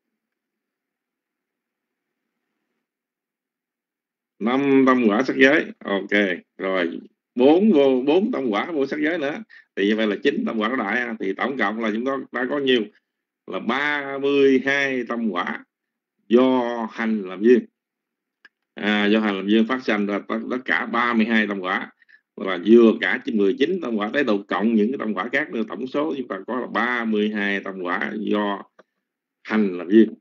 Năm tâm quả sắc giới. Ok. Rồi bốn vô bốn tâm quả vô sắc giới nữa, thì như vậy là chín tâm quả nó đại. Thì tổng cộng là chúng ta đã có nhiêu? Là ba mươi hai tâm quả do hành làm duyên. À, do hành làm duyên phát sinh ra tất cả ba mươi hai tâm quả, là vừa cả mười chín tâm quả tới đầu cộng những cái tâm quả khác nữa, tổng số chúng ta có là ba mươi hai tâm quả do hành làm duyên.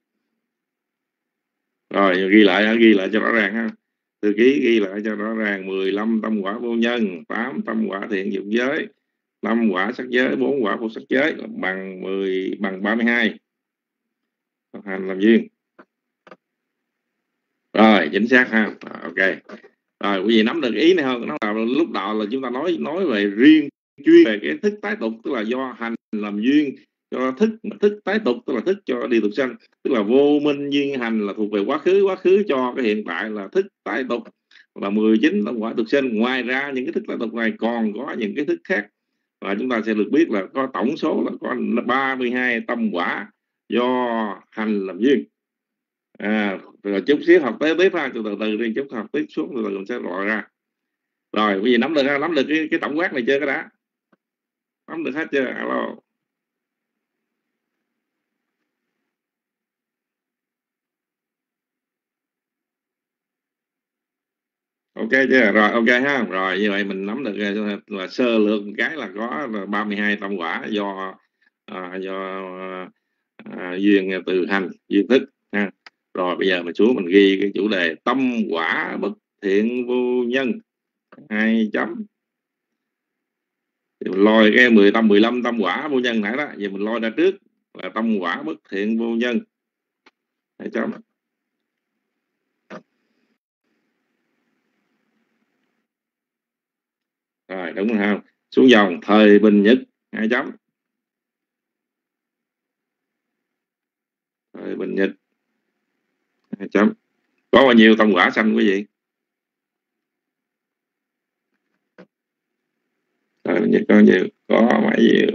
Rồi ghi lại, ghi lại cho rõ ràng ha. Thư ký ghi lại cho rõ ràng: mười lăm tâm quả vô nhân, tám tâm quả thiện dục giới, năm quả sắc giới, bốn quả vô sắc giới, bằng mười bằng ba mươi hai hành làm duyên. Rồi chính xác ha. Ok. Rồi quý vị nắm được ý này không? Nó là lúc đầu là chúng ta nói nói về riêng chuyên về cái thức tái tục, tức là do hành làm duyên cho thức, thức tái tục tức là thức cho đi tục sanh, tức là vô minh duyên hành là thuộc về quá khứ, quá khứ cho cái hiện tại là thức tái tục là mười chín tâm quả tục sinh. Ngoài ra những cái thức tái tục này còn có những cái thức khác, và chúng ta sẽ được biết là có tổng số là có ba mươi hai tâm quả do hành làm duyên. À, rồi chút xíu học tới tiếp ha, từ từ từ đi, chút học tiếp xuống từ từ mình sẽ loại ra. Rồi quý vị nắm được nắm được cái, cái tổng quát này chưa? Cái đã nắm được hết chưa? Alo. Ok chưa? Rồi ok ha. Rồi như vậy mình nắm được là, là sơ lược một cái là có là ba mươi hai tâm quả do à, do à, duyên từ hành duyên thức ha. Rồi bây giờ mình xuống mình ghi cái chủ đề tâm quả bất thiện vô nhân hai chấm. Thì mình lôi cái mười tâm mười lăm tâm quả vô nhân nãy đó, giờ mình lôi ra trước là tâm quả bất thiện vô nhân hai chấm. Rồi đúng rồi không? Xuống dòng thời bình nhật hai chấm. Thời bình nhật hai chấm. Có bao nhiêu tâm quả sanh quý vị? Thời bình nhật có nhiều, có bao nhiêu?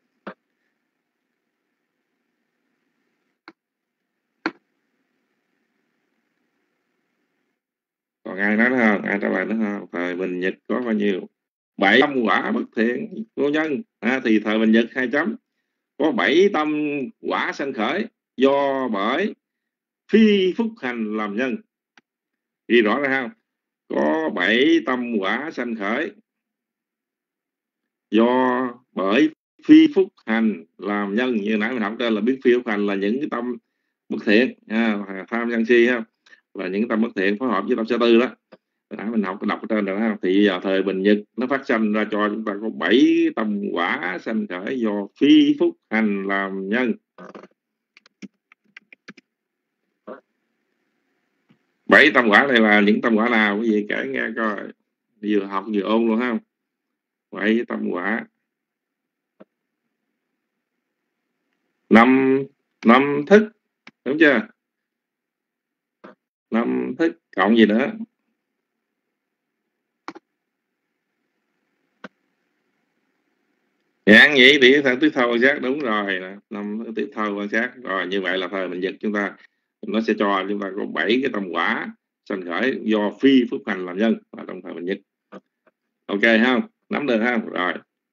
Còn ai nói nữa không? Ai trả lời nữa không? Thời bình nhật có bao nhiêu? Bảy tâm quả bất thiện vô nhân à, thì thời bình nhật hai chấm. Có bảy tâm quả sanh khởi do bởi phi phúc hành làm nhân. Ghi rõ ra không? Có bảy tâm quả sanh khởi do bởi phi phúc hành làm nhân. Như nãy mình học trên là biết phi phúc hành là những cái tâm bất thiện, à, tham sân si ha, là những tâm bất thiện phối hợp với tâm sơ tư đó. Nãy mình học đọc ở trên rồi ha. Thì giờ thời bình nhật nó phát sanh ra cho chúng ta có bảy tâm quả sanh khởi do phi phúc hành làm nhân. Bảy tâm quả này là những tâm quả nào quý vị kể nghe coi, vừa học vừa ôn luôn ha. Bảy tâm quả. Năm năm thức, đúng chưa? Năm thức cộng gì nữa? Nhãn nhĩ tỷ thân tiếp thâu quan sát, đúng rồi, năm tiếp thâu quan sát. Rồi như vậy là thời bình nhật chúng ta nó sẽ cho chúng ta có bảy cái tâm quả sanh khởi do phi phúc hành làm nhân ở trong thời bình nhật. Ok không? Nắm được không? Rồi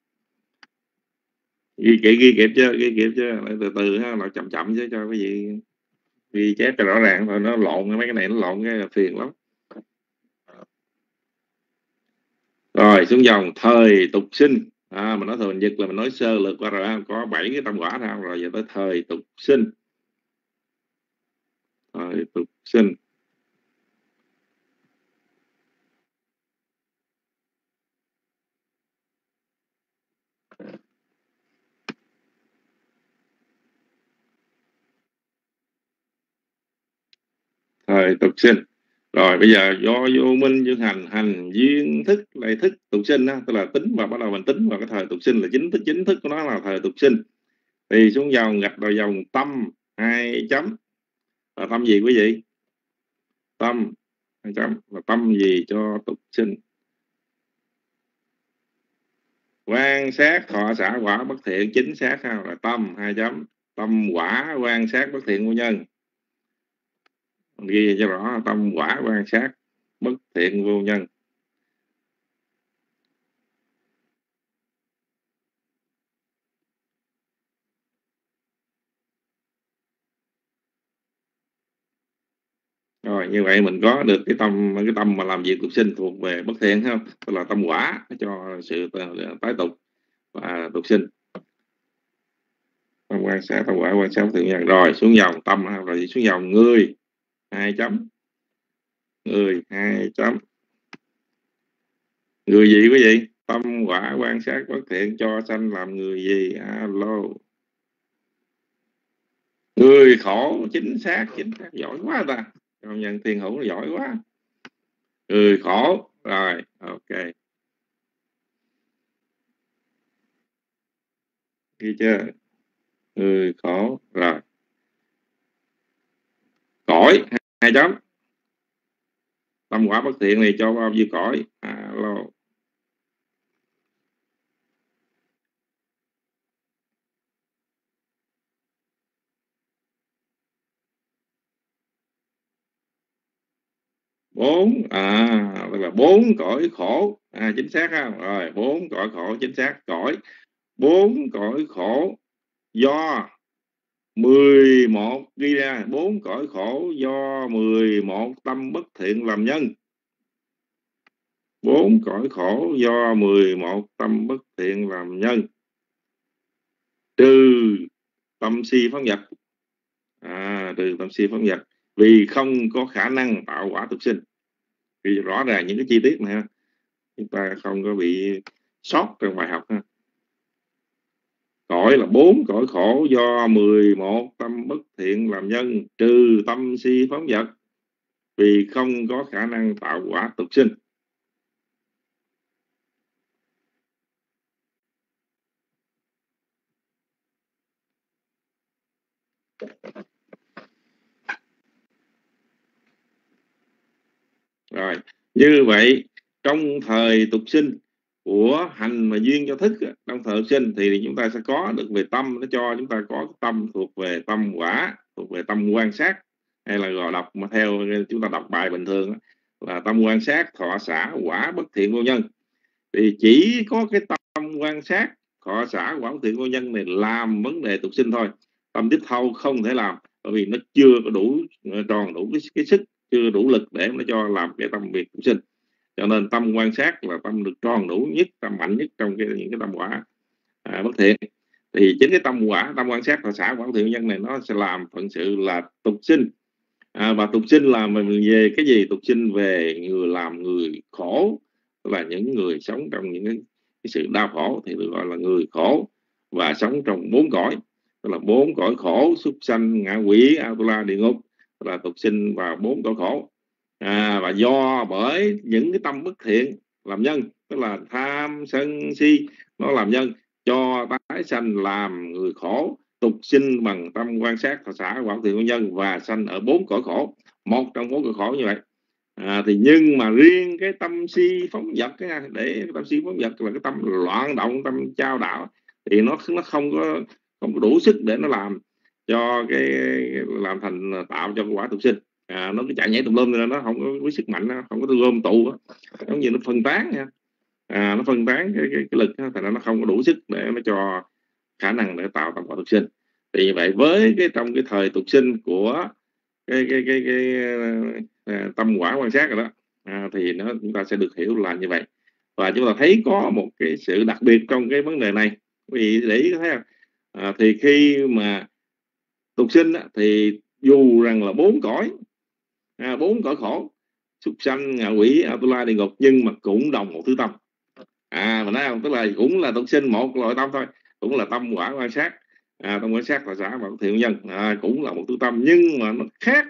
ghi kỹ ghi kịp chưa? Ghi kịp chưa? Từ từ ha, nó chậm chậm chứ cho cái gì ghi chép cho rõ ràng thôi, nó lộn mấy cái này nó lộn cái là phiền lắm. Rồi xuống dòng thời tục sinh. À, mình nói thời bình nhật là mình nói sơ lược qua rồi, có bảy cái tâm quả nào rồi, giờ tới thời tục sinh. Thời tục sinh. Thời tục sinh. Rồi bây giờ do vô minh duyên hành, hành duyên thức lại thức tục sinh đó, tức là tính và bắt đầu mình tính vào cái thời tục sinh là chính thức chính thức của nó là thời tục sinh. Thì xuống dòng gạch vào dòng tâm hai chấm. Là tâm gì quý vị? Tâm hai chấm là tâm gì cho tục sinh? Quan sát thọ xả quả bất thiện chính xác ha, là tâm hai chấm. Tâm quả quan sát bất thiện vô nhân. Ghi cho rõ tâm quả quan sát bất thiện vô nhân. Rồi như vậy mình có được cái tâm cái tâm mà làm việc tục sinh thuộc về bất thiện không? Tức là tâm quả cho sự tái tục và tục sinh. Tâm quan sát tâm quả quan sát bất thiện nhân. Rồi xuống dòng tâm rồi xuống dòng người hai chấm. Người hai chấm. Người gì quý vị? Tâm quả quan sát bất thiện cho sanh làm người gì? Alo. Người khổ chính xác chính xác, giỏi quá ta. Công nhân thiên hữu nó giỏi quá. Người khổ. Rồi ok, ghi chưa? Người khổ. Rồi cõi hai chấm. Tâm quả bất thiện này cho bao nhiêu cõi? Alo. Bốn. À tức là bốn cõi khổ. À chính xác không? Rồi bốn cõi khổ chính xác. Cõi bốn cõi khổ do mười một, ghi ra bốn cõi khổ do mười một tâm bất thiện làm nhân. bốn cõi khổ do mười một tâm bất thiện làm nhân, trừ tâm si phóng dật. À, trừ tâm si phóng dật vì không có khả năng tạo quả tục sinh. Vì rõ ràng những cái chi tiết này chúng ta không có bị sót trong bài học ha. Cõi là bốn cõi khổ do mười một tâm bất thiện làm nhân, trừ tâm si phóng dật vì không có khả năng tạo quả tục sinh. Rồi, như vậy trong thời tục sinh của hành và duyên cho thức, trong thời tục sinh thì chúng ta sẽ có được về tâm, nó cho chúng ta có tâm thuộc về tâm quả, thuộc về tâm quan sát, hay là gọi đọc mà theo chúng ta đọc bài bình thường là tâm quan sát, thọ xả, quả bất thiện vô nhân. Thì chỉ có cái tâm quan sát, thọ xả, quả bất thiện vô nhân này làm vấn đề tục sinh thôi. Tâm tiếp thâu không thể làm, bởi vì nó chưa có đủ tròn đủ cái, cái sức, chưa đủ lực để nó cho làm cái tâm việc tục sinh. Cho nên tâm quan sát là tâm được tròn đủ nhất, tâm mạnh nhất trong cái, những cái tâm quả à, bất thiện. Thì chính cái tâm quả, tâm quan sát và xả quả bất thiện nhân này nó sẽ làm phận sự là tục sinh. À, và tục sinh là mình về cái gì? Tục sinh về người làm người khổ, tức là những người sống trong những cái, cái sự đau khổ thì được gọi là người khổ, và sống trong bốn cõi, tức là bốn cõi khổ: súc sanh, ngạ quỷ, Atula, địa ngục, tức là tục sinh vào bốn cõi khổ. À, và do bởi những cái tâm bất thiện làm nhân, tức là tham sân si nó làm nhân cho tái sanh làm người khổ, tục sinh bằng tâm quan sát, thọ xả, quả bất thiện nhân và sanh ở bốn cõi khổ, một trong bốn cõi khổ như vậy. À, thì nhưng mà riêng cái tâm si phóng dật, cái để tâm si phóng dật là cái tâm loạn động, tâm chao đảo, thì nó nó không có không có đủ sức để nó làm cho cái làm thành tạo cho cái quả tục sinh. À, nó cứ chạy nhảy tùm lum rồi, nó không có với sức mạnh, nó không có gom tụ đó. Giống như nó phân tán nha. À, nó phân tán cái, cái, cái lực đó, thành ra nó không có đủ sức để nó cho khả năng để tạo thành quả tục sinh. Thì như vậy với cái trong cái thời tục sinh của cái cái cái, cái, cái uh, tâm quả quan sát rồi đó, à, thì nó chúng ta sẽ được hiểu là như vậy. Và chúng ta thấy có một cái sự đặc biệt trong cái vấn đề này. Vì để ý thấy không? À, thì khi mà tục sinh á, thì dù rằng là bốn cõi, à, bốn cõi khổ, súc sanh, ngạ quỷ, Atula, địa ngục, nhưng mà cũng đồng một thứ tâm. À, mình nói không, tức là cũng là tục sinh một loại tâm thôi, cũng là tâm quả quan sát, à, tâm quan sát, thọ xả và bất thiện nhân, à, cũng là một thứ tâm, nhưng mà nó khác,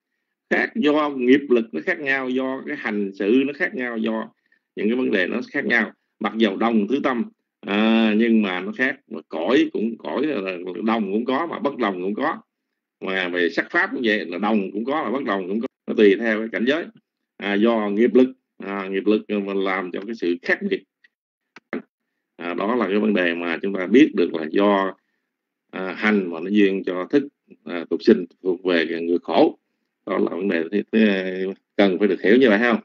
khác do nghiệp lực nó khác nhau, do cái hành sự nó khác nhau, do những cái vấn đề nó khác nhau. Mặc dầu đồng thứ tâm, à, nhưng mà nó khác. Mà cõi cũng cõi là đồng cũng có mà bất đồng cũng có, mà về sắc pháp cũng vậy, là đồng cũng có mà bất đồng cũng có, nó tùy theo cái cảnh giới, à, do nghiệp lực, à, nghiệp lực mình làm cho cái sự khác biệt. À, đó là cái vấn đề mà chúng ta biết được là do à, hành mà nó duyên cho thức à, tục sinh thuộc về người khổ. Đó là vấn đề thì, thì, cần phải được hiểu như vậy không?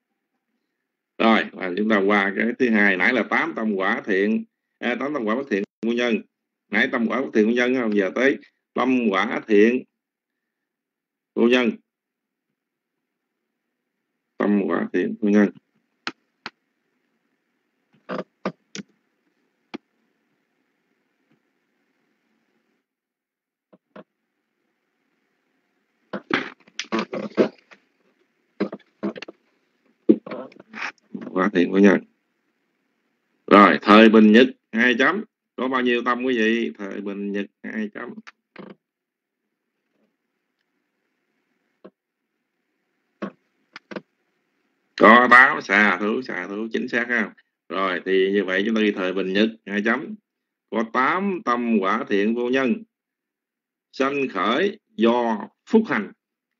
Rồi, và chúng ta qua cái thứ hai, nãy là tám tâm quả thiện, à, tám tâm quả bất thiện nguyên nhân. Nãy tâm quả bất thiện nguyên nhân không? Giờ tới tâm quả thiện vô nhân. Tâm quả thiện vô nhân. Quả thiện vô nhân. Rồi, thời bình nhật hai chấm. Có bao nhiêu tâm quý vị? Thời bình nhật hai chấm. Có báo xà thú, xà thú chính xác không? Rồi thì như vậy chúng ta ghi thời bình nhật hai chấm. Có tám tâm quả thiện vô nhân sanh khởi do phúc hành.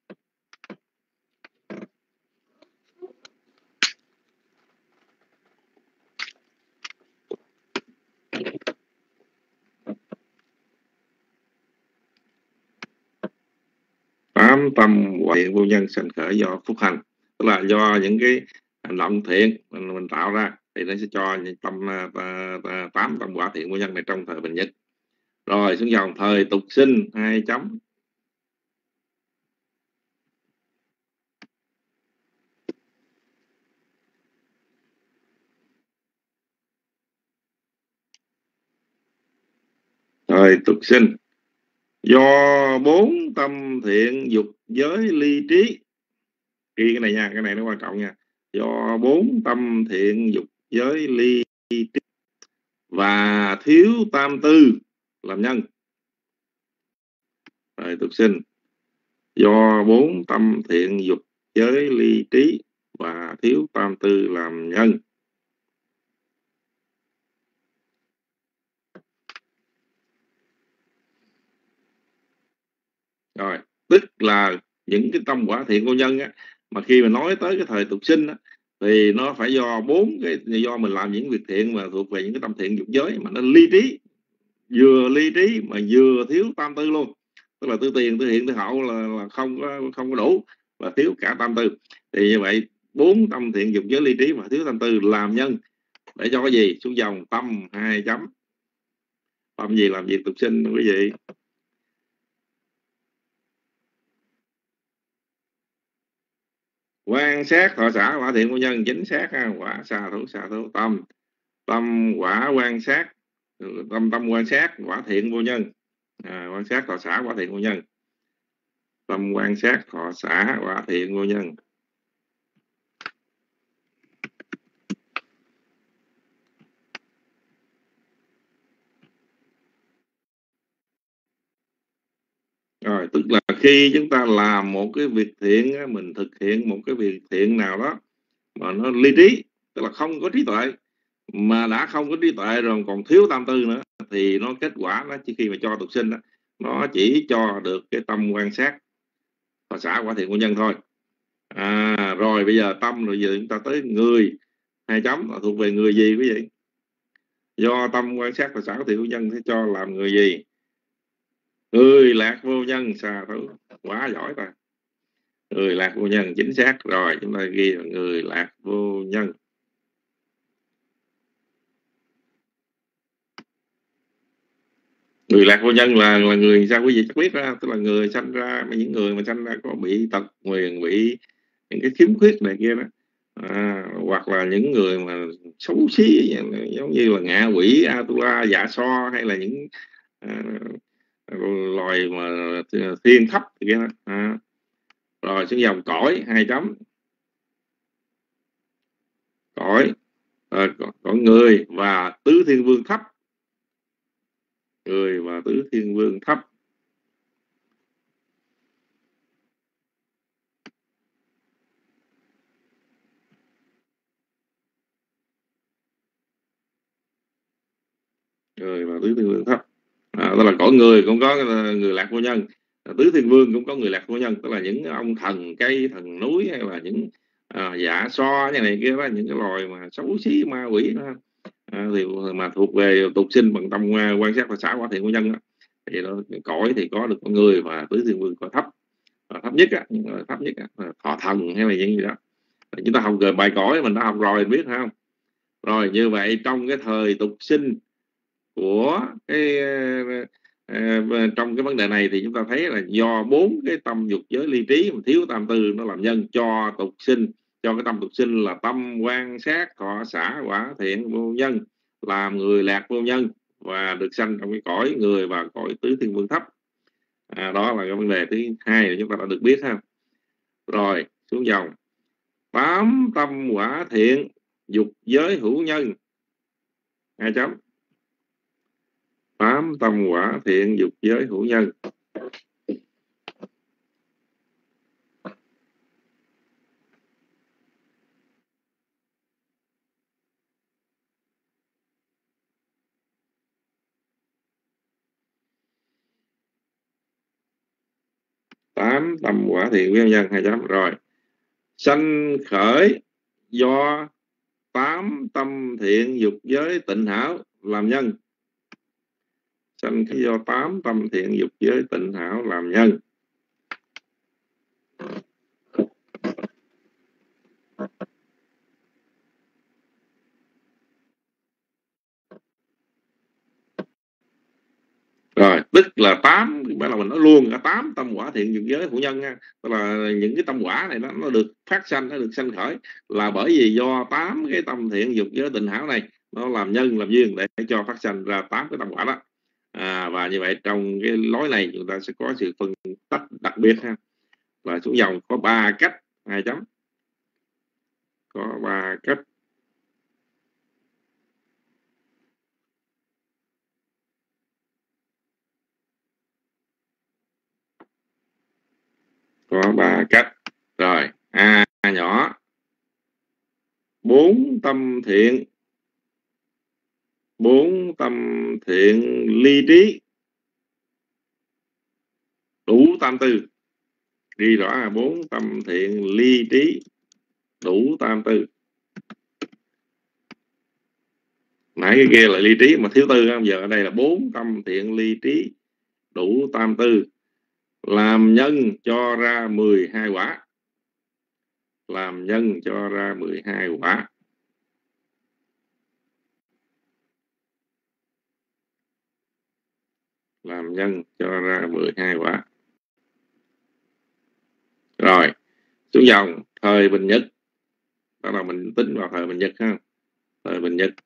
Tám tâm quả thiện vô nhân sanh khởi do phúc hành, tức là do những cái hành động thiện mình, mình tạo ra thì nó sẽ cho những tâm tám tâm quả thiện vô nhân này trong thời bình nhật. Rồi xuống dòng thời tục sinh hai chấm. Thời tục sinh do bốn tâm thiện dục giới ly trí. Ghi cái này nha, cái này nó quan trọng nha. Do bốn tâm thiện dục giới ly trí và thiếu tam tư làm nhân. Thời tục sinh do bốn tâm thiện dục giới ly trí và thiếu tam tư làm nhân. Rồi, tức là những cái tâm quả thiện vô nhân á, mà khi mà nói tới cái thời tục sinh á, thì nó phải do bốn cái, do mình làm những việc thiện mà thuộc về những cái tâm thiện dục giới mà nó ly trí, vừa ly trí mà vừa thiếu tam tư luôn. Tức là tư tiền, tư hiện, tư hậu là, là không có không có đủ, và thiếu cả tam tư. Thì như vậy bốn tâm thiện dục giới ly trí và thiếu tam tư làm nhân để cho cái gì? Xuống dòng tâm hai chấm. Tâm gì làm việc tục sinh quý vị? Quan sát thọ xả quả thiện vô nhân, chính xác ha. Quả xà thủ xà thủ tâm tâm quả quan sát, tâm tâm quan sát quả thiện vô nhân, à, quan sát thọ xả quả thiện vô nhân, tâm quan sát thọ xả quả thiện vô nhân. Rồi, tức là khi chúng ta làm một cái việc thiện, mình thực hiện một cái việc thiện nào đó mà nó ly trí, tức là không có trí tuệ, mà đã không có trí tuệ rồi còn thiếu tam tư nữa, thì nó kết quả nó chỉ khi mà cho tục sinh đó, nó chỉ cho được cái tâm quan sát và xả quả thiện của nhân thôi. À, rồi bây giờ tâm, rồi giờ chúng ta tới người hai chấm là thuộc về người gì quý vị? Do tâm quan sát và xả quả thiện của nhân sẽ cho làm người gì? Người lạc vô nhân. Xà thủ, quá giỏi ta. Người lạc vô nhân, chính xác. Rồi chúng ta ghi là người lạc vô nhân. Người lạc vô nhân là là người sao quý vị chắc biết ra, tức là người sanh ra, những người mà sanh ra có bị tật nguyền, bị những cái khiếm khuyết này kia đó, à, hoặc là những người mà xấu xí giống như là ngạ quỷ, Atula, dạ so, hay là những à, loài mà thiên thấp kia đó. À, rồi xuống dòng cõi hai chấm. Cõi à, cõi người và tứ thiên vương thấp. Người và tứ thiên vương thấp. Người và tứ thiên vương thấp, à, tức là cõi người cũng có người lạc vô nhân, tứ thiên vương cũng có người lạc vô nhân, tức là những ông thần cây, thần núi, hay là những à, dạ so như này kia đó, những cái loài mà xấu xí ma quỷ đó, à, thì mà thuộc về tục sinh bằng tâm quan sát và xả quả thiện của nhân đó. Thì nó cõi thì có được con người và tứ thiên vương cõi thấp, à, thấp nhất á, thấp nhất á, thọ thần hay là những gì đó. Chúng ta học về bài cõi mình đã học rồi, biết không? Rồi như vậy trong cái thời tục sinh của cái uh, trong cái vấn đề này thì chúng ta thấy là do bốn cái tâm dục giới ly trí mà thiếu tam tư nó làm nhân cho tục sinh, cho cái tâm tục sinh là tâm quan sát thọ xả quả thiện vô nhân, làm người lạc vô nhân và được sanh trong cái cõi người và cõi tứ thiên vương thấp. À, đó là cái vấn đề thứ hai mà chúng ta đã được biết ha. Rồi xuống dòng tám tâm quả thiện dục giới hữu nhân hai chấm. Tám tâm quả thiện dục giới hữu nhân. Tám tâm quả thiện hữu nhân hai chấm. Rồi sanh khởi do tám tâm thiện dục giới tịnh hảo làm nhân. Sanh khởi do tám tâm thiện dục giới tịnh hảo làm nhân. Rồi tức là tám, bắt đầu mình nói luôn cả tám tâm quả thiện dục giới hữu nhân nha. Tức là những cái tâm quả này nó, nó được phát sanh, nó được sanh khởi là bởi vì do tám cái tâm thiện dục giới tịnh hảo này nó làm nhân làm duyên để cho phát sanh ra tám cái tâm quả đó. À, và như vậy trong cái lối này chúng ta sẽ có sự phân tách đặc biệt ha, và xuống dòng có ba cách. Hai chấm, có ba cách. Có ba cách. Rồi, A nhỏ, bốn tâm thiện, bốn tâm thiện ly trí, đủ tam tư. Ghi rõ là bốn tâm thiện ly trí, đủ tam tư. Nãy cái kia là ly trí mà thiếu tư, không? Giờ ở đây là bốn tâm thiện ly trí, đủ tam tư, làm nhân cho ra mười hai quả. Làm nhân cho ra mười hai quả. Làm nhân cho ra mười hai quả. Rồi, xuống dòng thời Bình Nhật. Bắt đầu mình tính vào thời Bình Nhật ha. Thời Bình Nhật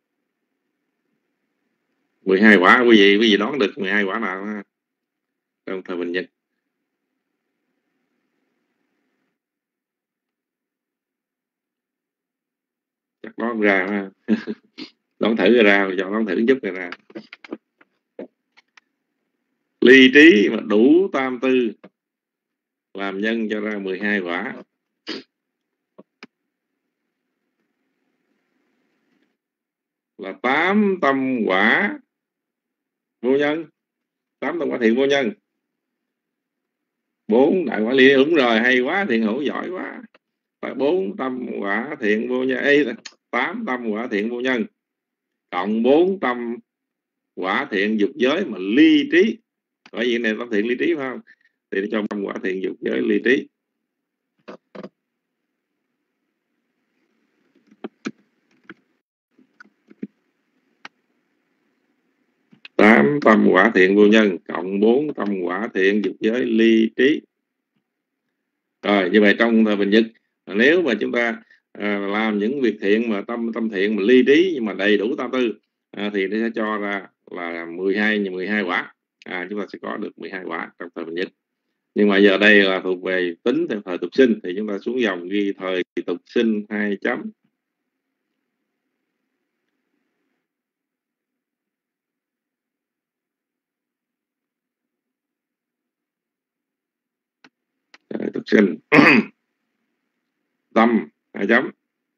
mười hai quả, quý vị quý vị đoán được mười hai quả nào ha? Trong thời Bình Nhật. Chắc đoán ra ha. Đoán thử ra, cho đoán thử giúp ra. Ly trí mà đủ tam tư, làm nhân cho ra mười hai quả. Là tám tâm quả vô nhân. Tám tâm quả thiện vô nhân. Bốn đại quả ly, đúng rồi, hay quá, thiện hữu giỏi quá. Phải bốn tâm quả thiện vô nhân. Ê, tám tâm quả thiện vô nhân. Cộng bốn tâm quả thiện dục giới mà ly trí. Bởi vì này tâm thiện ly trí phải không? Thì nó cho tâm quả thiện dục giới ly trí. Tám tâm quả thiện vô nhân cộng bốn tâm quả thiện dục giới ly trí. Rồi, như vậy trong thời Bình Nhật, nếu mà chúng ta à, làm những việc thiện mà tâm tâm thiện mà ly trí nhưng mà đầy đủ tam tư, à, thì nó sẽ cho ra là mười hai mười hai quả. À, chúng ta sẽ có được mười hai quả trong thời Bình Nhật. Nhưng mà giờ đây là thuộc về tính theo thời tục sinh, thì chúng ta xuống dòng ghi thời tục sinh hai chấm. Thời tục sinh. Tâm hai chấm.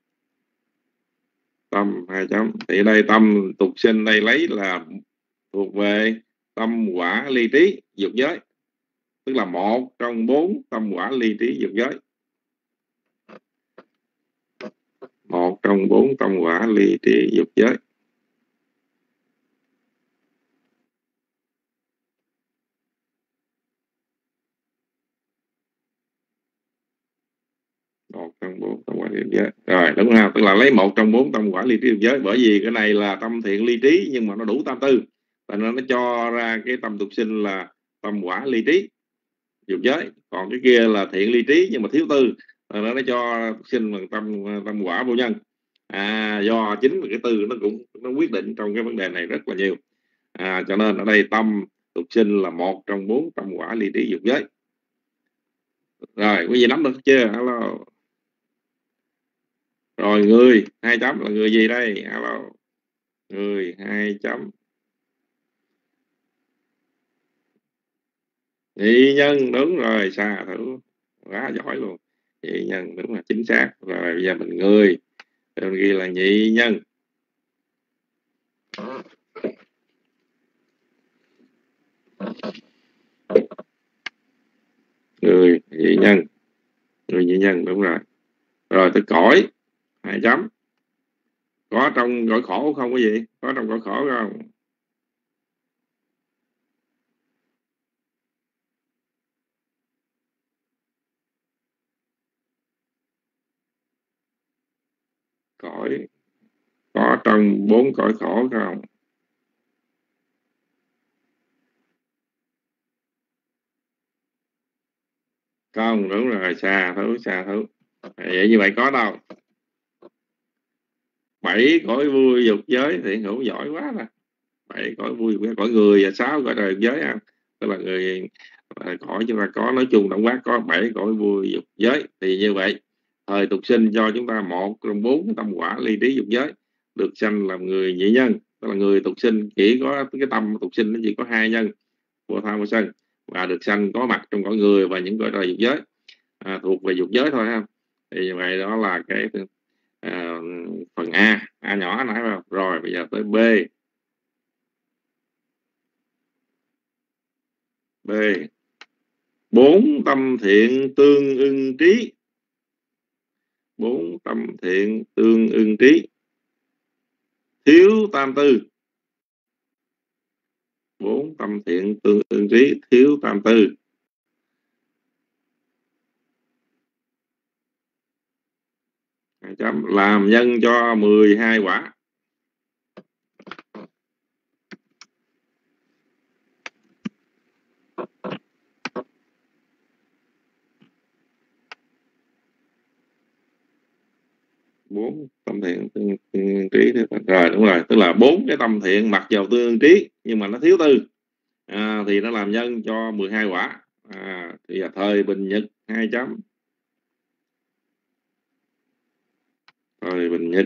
Tâm hai chấm. Thì đây tâm tục sinh đây lấy là thuộc về tâm quả ly trí dục giới, tức là một trong bốn tâm quả ly trí dục giới. Một trong bốn tâm quả ly trí dục giới. Một trong bốn tâm quả ly trí dục giới. Rồi, đúng không? Tức là lấy một trong bốn tâm quả ly trí dục giới. Bởi vì cái này là tâm thiện ly trí nhưng mà nó đủ tam tư, và nó cho ra cái tâm tục sinh là tâm quả ly trí dục giới. Còn cái kia là thiện ly trí nhưng mà thiếu tư, nó cho sinh bằng tâm tâm quả vô nhân. À, do chính cái tư nó cũng nó quyết định trong cái vấn đề này rất là nhiều. À, cho nên ở đây tâm tục sinh là một trong bốn tâm quả ly trí dục giới. Rồi, quý vị nắm được chưa? Alo. Rồi, người hai chấm là người gì đây? Alo. Người hai chấm. Nhị nhân, đúng rồi, xa thử quá giỏi luôn. Nhị nhân đúng là chính xác. Rồi bây giờ mình người, mình ghi là nhị nhân. Người nhị nhân. Người nhị nhân, đúng rồi. Rồi tới cõi hai chấm. Có trong cõi khổ không quý vị? Có trong cõi khổ không? Cõi có trong bốn cõi khổ không? Không, đúng rồi, xa thú, xa thú. Vậy như vậy có đâu? Bảy cõi vui dục giới thiện hữu giỏi quá nè. bảy cõi vui cõi người và sáu cõi trời giới ha. Tức là người cõi chúng ta có nói chung tổng quát có bảy cõi vui dục giới. Thì như vậy thời tục sinh cho chúng ta một trong bốn cái tâm quả ly trí dục giới, được sanh làm người nhị nhân. Tức là người tục sinh chỉ có cái tâm tục sinh nó chỉ có hai nhân, vô tham vô sân, và được sanh có mặt trong cõi người và những cõi trời dục giới, à, thuộc về dục giới thôi ha. Thì như vậy đó là cái à, phần A, A nhỏ nãy vào. Rồi bây giờ tới B. B. Bốn tâm thiện tương ưng trí. Bốn tâm thiện tương ưng trí, thiếu tam tư. Bốn tâm thiện tương ưng trí, thiếu tam tư. Chấm làm nhân cho mười hai quả. Bốn tâm thiện tương, tương trí. Rồi đúng rồi, tức là bốn cái tâm thiện mặc dầu tương trí nhưng mà nó thiếu tư, à, thì nó làm nhân cho mười hai quả. À, thì là thời bình nhật hai chấm. Thời bình nhật.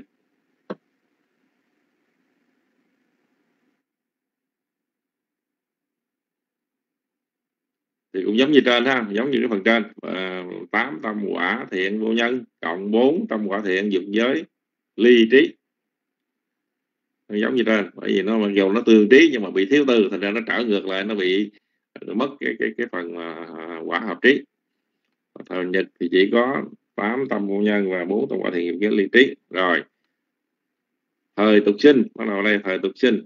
Thì cũng giống như trên ha, giống như cái phần trên, à, tám tâm quả thiện vô nhân cộng bốn tâm quả thiện dục giới ly trí, giống như trên. Bởi vì nó mặc dù nó tương trí nhưng mà bị thiếu tư, thành ra nó trở ngược lại, nó bị nó mất cái cái cái phần mà quả hợp trí. Thời nhật thì chỉ có tám tâm vô nhân và bốn tâm quả thiện dục giới ly trí. Rồi thời tục sinh, bắt đầu đây thời tục sinh.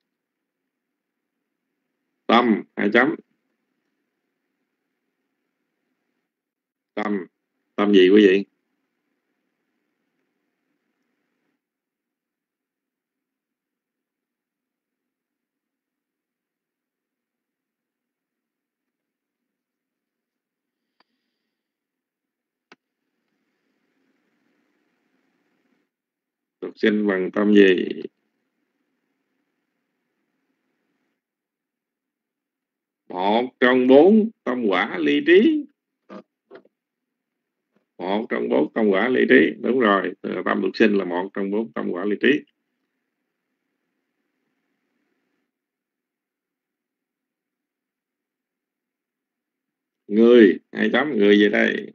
Tâm hai chấm. Tâm, tâm gì quý vị? Tục sinh bằng tâm gì? Một trong bốn tâm quả ly trí. Một trong bốn tâm quả ly trí. Đúng rồi, tâm tục sinh là một trong bốn tâm quả ly trí. Người, hai chấm. Người gì đây?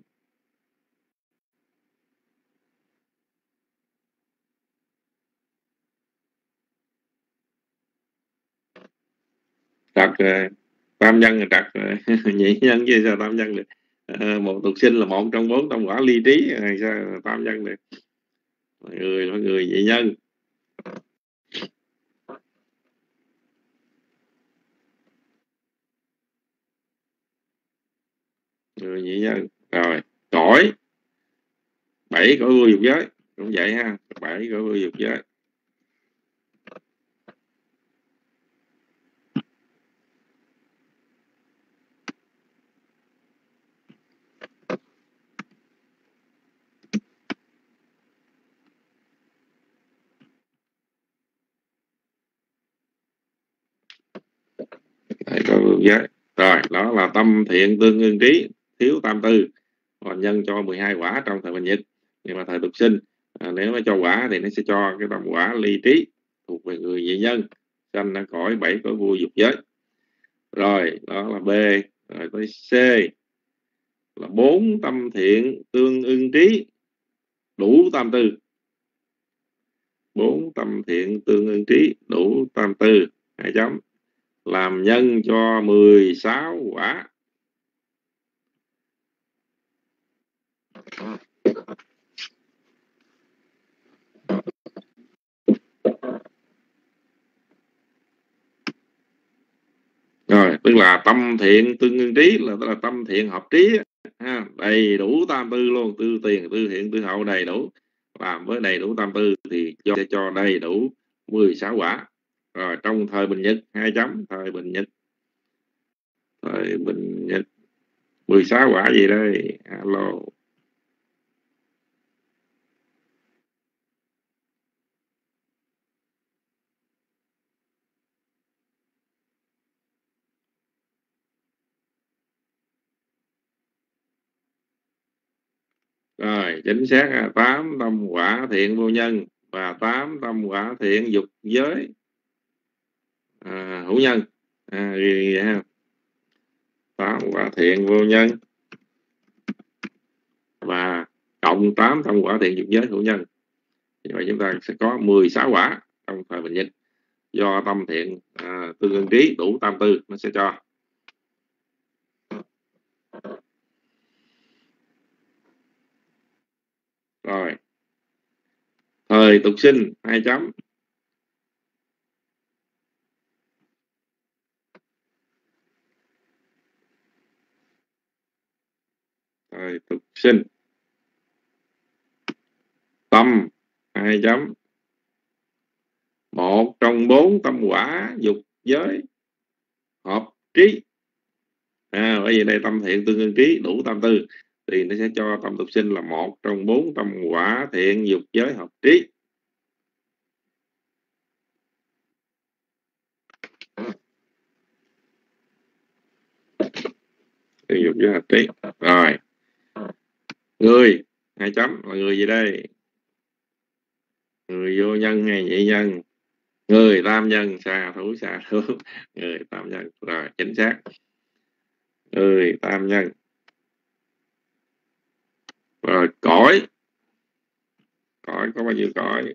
Trật rồi. Tam nhân là trật rồi. Nhị nhân chứ sao tam nhân được? À, một tục sinh là một trong bốn tâm quả ly trí, sao tam nhân được? Người là người nhị nhân. Người nhị nhân. Rồi cõi bảy cõi vô dục giới cũng vậy ha, bảy cõi vô dục giới. Bảy cõi vô dục giới. Rồi đó là tâm thiện tương ưng trí, thiếu tam tư, còn nhân cho mười hai quả trong thời bình nhật. Nhưng mà thời tục sinh, à, nếu nó cho quả thì nó sẽ cho cái tâm quả ly trí, thuộc về người nhị nhân, sanh ở cõi bảy cõi vô dục giới. Rồi đó là B. Rồi tới C là bốn tâm thiện tương ưng trí, đủ tam tư. Bốn tâm thiện tương ưng trí, đủ tam tư, hai chấm. Làm nhân cho mười sáu quả. Rồi tức là tâm thiện tương ưng trí là tức là tâm thiện hợp trí ha, đầy đủ tam tư luôn, tư tiền tư thiện tư hậu đầy đủ. Làm với đầy đủ tam tư thì cho sẽ cho đầy đủ mười sáu quả. Rồi trong thời bình nhật hai chấm. Thời bình nhật. Thời bình nhật mười sáu quả gì đây? Alo. Rồi chính xác, tám tâm quả thiện vô nhân và tám tâm quả thiện dục giới à, hữu nhân. À, ghi vậy ha. Tám quả thiện vô nhân và cộng tám tâm quả thiện dục giới hữu nhân. Như vậy chúng ta sẽ có mười sáu quả trong thời bình nhân do tâm thiện à, tương ưng trí đủ tam tư nó sẽ cho. Rồi thời tục sinh hai chấm. Thời tục sinh tâm hai chấm. Một trong bốn tâm quả dục giới hợp trí. À, bởi vì đây tâm thiện tương ưng trí đủ tam tư thì nó sẽ cho tâm tục sinh là một trong bốn tâm quả thiện dục giới hợp trí. Thiện dục giới hợp trí. Rồi người hai chấm là người gì đây? Người vô nhân hay nhị nhân? Người tam nhân, xà thủ xà thủ. Người tam nhân. Rồi chính xác, người tam nhân. Rồi cõi, cõi có bao nhiêu cõi?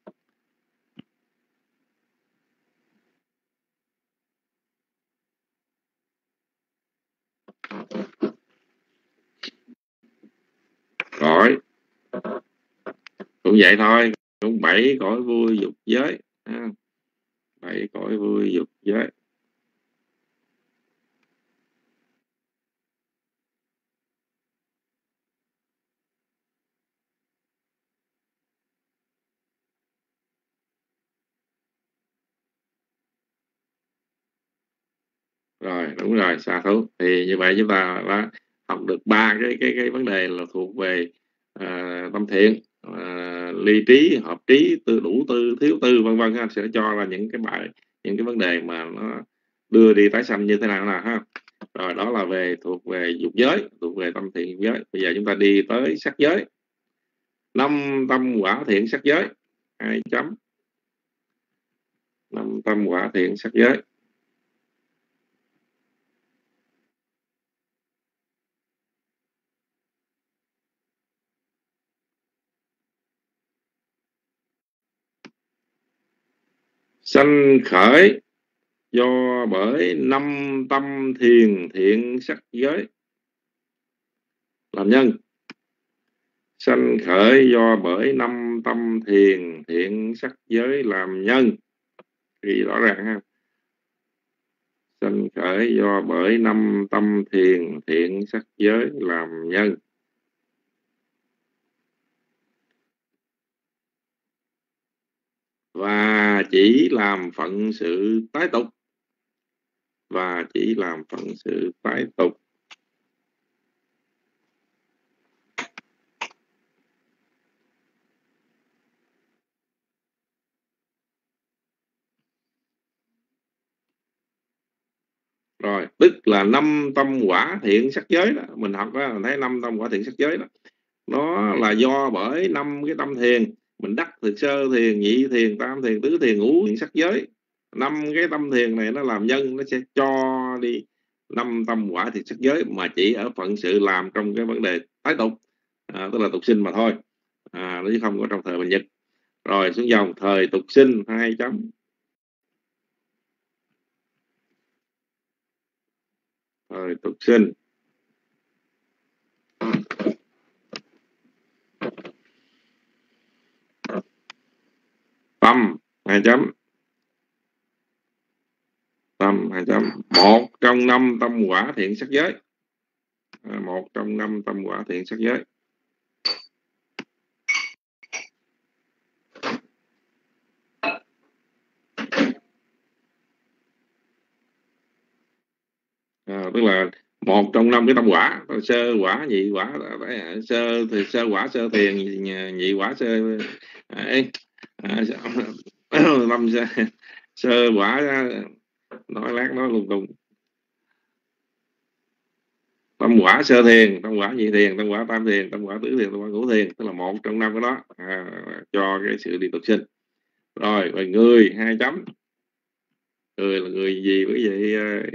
Cõi cũng vậy thôi, cũng bảy cõi vui dục giới. À, bảy cõi vui dục giới. Rồi đúng rồi, xà thủ. Thì như vậy chúng ta đã học được ba cái cái cái vấn đề là thuộc về à, tâm thiện, à, ly trí, hợp trí, tư đủ tư, thiếu tư, vân vân ha. Sẽ cho là những cái bài, những cái vấn đề mà nó đưa đi tái sanh như thế nào nào ha. Rồi đó là về thuộc về dục giới, thuộc về tâm thiện dục giới. Bây giờ chúng ta đi tới sắc giới. Năm tâm quả thiện sắc giới hai chấm. Năm tâm quả thiện sắc giới. Sanh khởi do bởi năm tâm thiền thiện sắc giới làm nhân. Sanh khởi do bởi năm tâm thiền thiện sắc giới làm nhân. Ghi rõ ràng ha. Sanh khởi do bởi năm tâm thiền thiện sắc giới làm nhân. Và chỉ làm phận sự tái tục. Và chỉ làm phận sự tái tục. Rồi, tức là năm tâm quả thiện sắc giới đó. Mình học đó, mình thấy năm tâm quả thiện sắc giới đó. Nó là do bởi năm cái tâm thiền. Mình đắc thực sơ thiền, nhị thiền, tam thiền, tứ thiền, ngũ thiền sắc giới. Năm cái tâm thiền này nó làm nhân, nó sẽ cho đi năm tâm quả thiện sắc giới, mà chỉ ở phận sự làm trong cái vấn đề tái tục, à, tức là tục sinh mà thôi, à, nó chứ không có trong thời bình nhật. Rồi xuống dòng thời tục sinh hai chấm. Thời tục sinh tâm hai chấm. Tâm hai chấm. Một trong năm tâm quả thiện sắc giới. À, một trong năm tâm quả thiện sắc giới. À, tức là một trong năm cái tâm quả, sơ quả, nhị quả, sơ thì sơ quả sơ thiền, nhị quả sơ à, à, năm sơ, sơ quả nói lát nói lung tung. tâm quả sơ thiền, tâm quả nhị thiền, tâm quả tam thiền, tâm quả tứ thiền, tâm quả ngũ thiền, tức là một trong năm cái đó à, cho cái sự đi tục sinh. Rồi về người hai chấm, người là người gì? Quý vị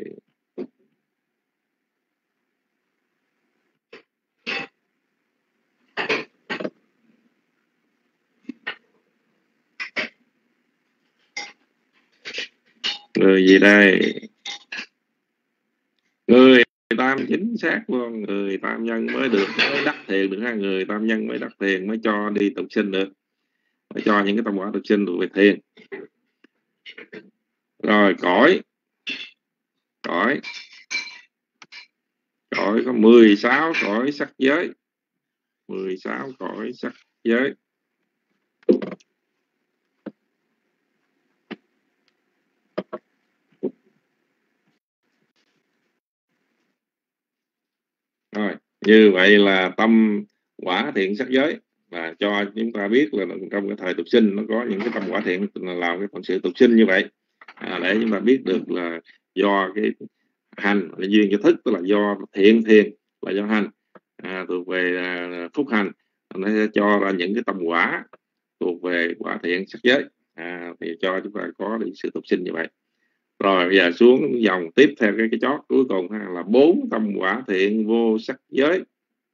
người gì đây? Người tam, chính xác luôn, người tam nhân mới được, mới đắc thiền được ha, người tam nhân mới đắc thiền, mới cho đi tục sinh được, mới cho những cái tâm quả tục sinh được về thiền. Rồi cõi, cõi cõi có mười sáu cõi sắc giới, mười sáu cõi sắc giới. Rồi như vậy là tâm quả thiện sắc giới là cho chúng ta biết là trong cái thời tục sinh nó có những cái tâm quả thiện làm cái phận sự tục sinh như vậy, à, để chúng ta biết được là do cái hành là duyên cho thức, tức là do thiện thiền là do hành à, thuộc về à, phúc hành, nó sẽ cho ra những cái tâm quả thuộc về quả thiện sắc giới à, thì cho chúng ta có được sự tục sinh như vậy. Rồi bây giờ xuống dòng tiếp theo cái cái chót cuối cùng ha, là bốn tâm quả thiện vô sắc giới,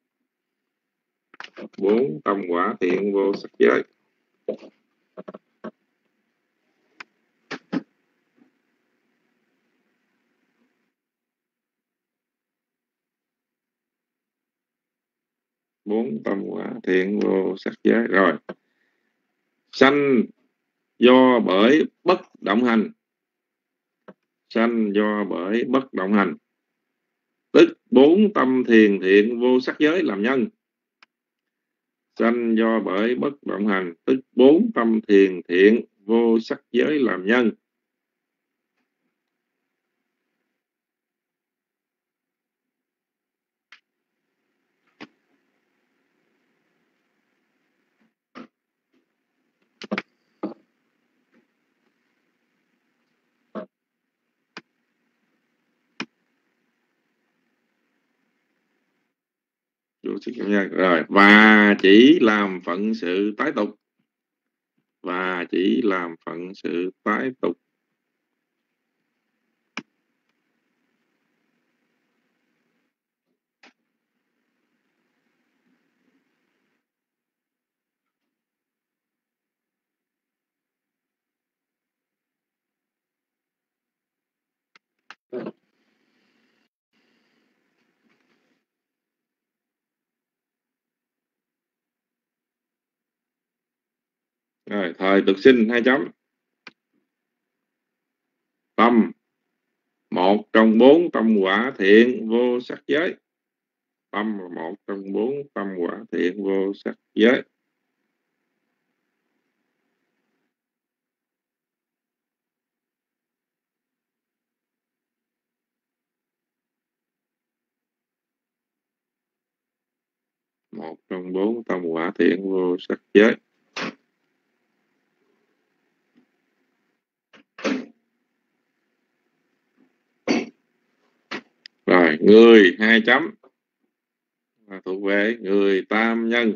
bốn tâm quả thiện vô sắc giới. Bốn tâm quả thiện vô sắc giới. Rồi sanh do bởi bất động hành, sanh do bởi bất động hành, tức bốn tâm thiền thiện vô sắc giới làm nhân. Sanh do bởi bất động hành, tức bốn tâm thiền thiện vô sắc giới làm nhân. Rồi và chỉ làm phận sự tái tục, và chỉ làm phận sự tái tục. Rồi thời tục sinh hai chấm, tâm một trong bốn tâm quả thiện vô sắc giới, tâm là một trong bốn tâm quả thiện vô sắc giới. Một trong bốn tâm quả thiện vô sắc giới. Rồi người hai chấm và thuộc về người tam nhân.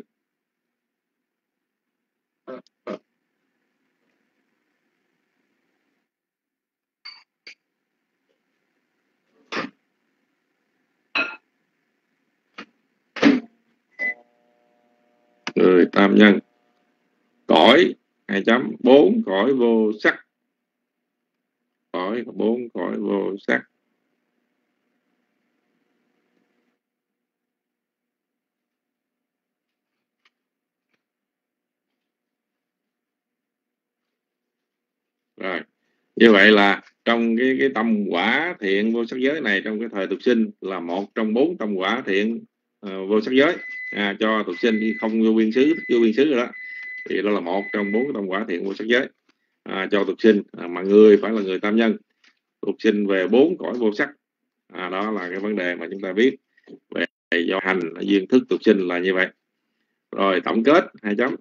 Người tam nhân. Cõi hai chấm bốn cõi vô sắc, cõi bốn cõi vô sắc. Rồi như vậy là trong cái cái tâm quả thiện vô sắc giới này, trong cái thời tục sinh là một trong bốn tâm quả thiện uh, vô sắc giới à, cho tục sinh đi không vô biên xứ, vô biên xứ rồi đó, thì đó là một trong bốn tâm quả thiện vô sắc giới à, cho tục sinh à, mà người phải là người tam nhân, tục sinh về bốn cõi vô sắc à, đó là cái vấn đề mà chúng ta biết về do hành duyên thức tục sinh là như vậy. Rồi tổng kết hai chấm.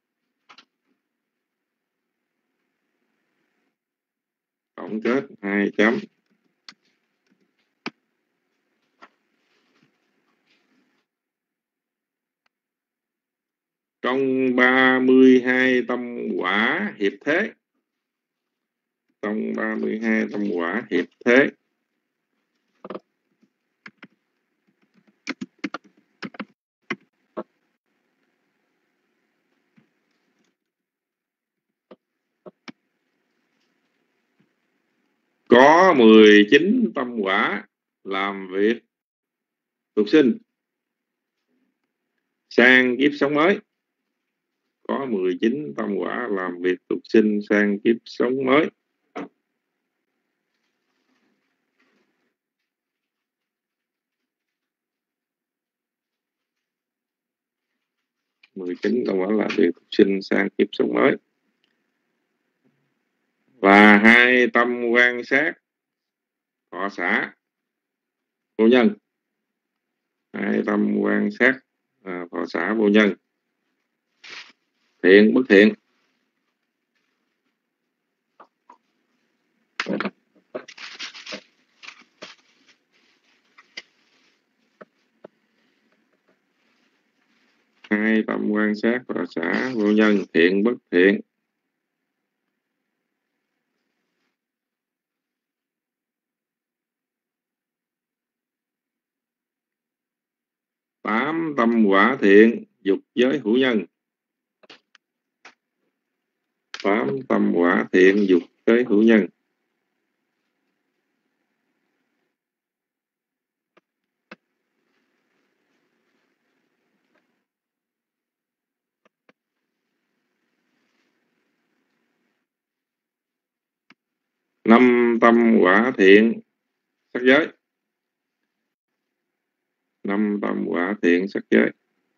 Tổng kết hai chấm. trong ba mươi hai tâm quả hiệp thế, trong ba mươi hai tâm quả hiệp thế, có mười chín tâm quả làm việc tục sinh sang kiếp sống mới, có mười chín tâm quả làm việc tục sinh sang kiếp sống mới. mười chín tâm quả làm việc tục sinh sang kiếp sống mới. Và hai tâm quan sát thọ xả vô nhân, hai tâm quan sát à, thọ xả vô nhân, thiện bất thiện. Hai tâm quan sát thọ xả vô nhân, thiện bất thiện. Tám tâm quả thiện dục giới hữu nhân, tám tâm quả thiện dục giới hữu nhân. Năm tâm quả thiện sắc giới, năm tâm quả thiện sắc giới.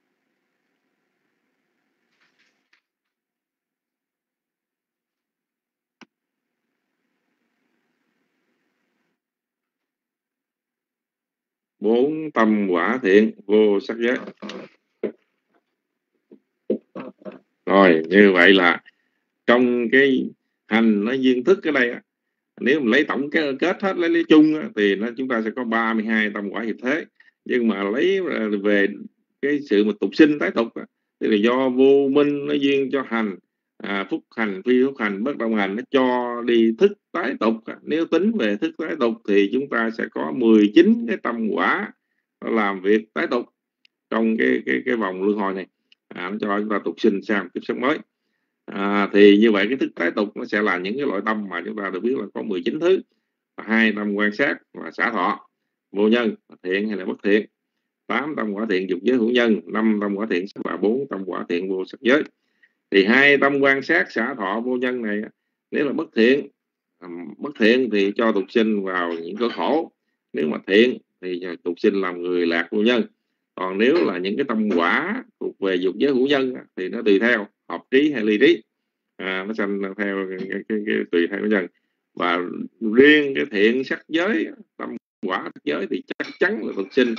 Bốn tâm quả thiện vô sắc giới. Rồi như vậy là trong cái hành nó duyên thức cái đây á, nếu mình lấy tổng cái kết hết lấy lấy chung á, thì nó chúng ta sẽ có ba mươi hai tâm quả hiệp thế. Nhưng mà lấy về cái sự mà tục sinh tái tục á, thì là do vô minh nó duyên cho hành à, phúc hành phi phúc hành bất động hành, nó cho đi thức tái tục. Nếu tính về thức tái tục thì chúng ta sẽ có mười chín cái tâm quả nó làm việc tái tục trong cái cái cái vòng luân hồi này, à, nó cho chúng ta tục sinh sang kiếp sống mới. À, thì như vậy cái thức tái tục nó sẽ là những cái loại tâm mà chúng ta được biết là có mười chín thứ. Hai tâm quan sát và xả thọ vô nhân, thiện hay là bất thiện. Tám tâm quả thiện dục giới hữu nhân, năm tâm quả thiện và bốn tâm quả thiện vô sắc giới. Thì hai tâm quan sát xả thọ vô nhân này nếu là bất thiện, bất thiện thì cho tục sinh vào những cái khổ. Nếu mà thiện thì tục sinh làm người lạc vô nhân. Còn nếu là những cái tâm quả thuộc về dục giới hữu nhân thì nó tùy theo hợp trí hay ly trí, à, nó sanh theo cái, cái, cái, cái, tùy theo nhân. Và riêng cái thiện sắc giới, tâm quả sắc giới thì chắc chắn là tục sinh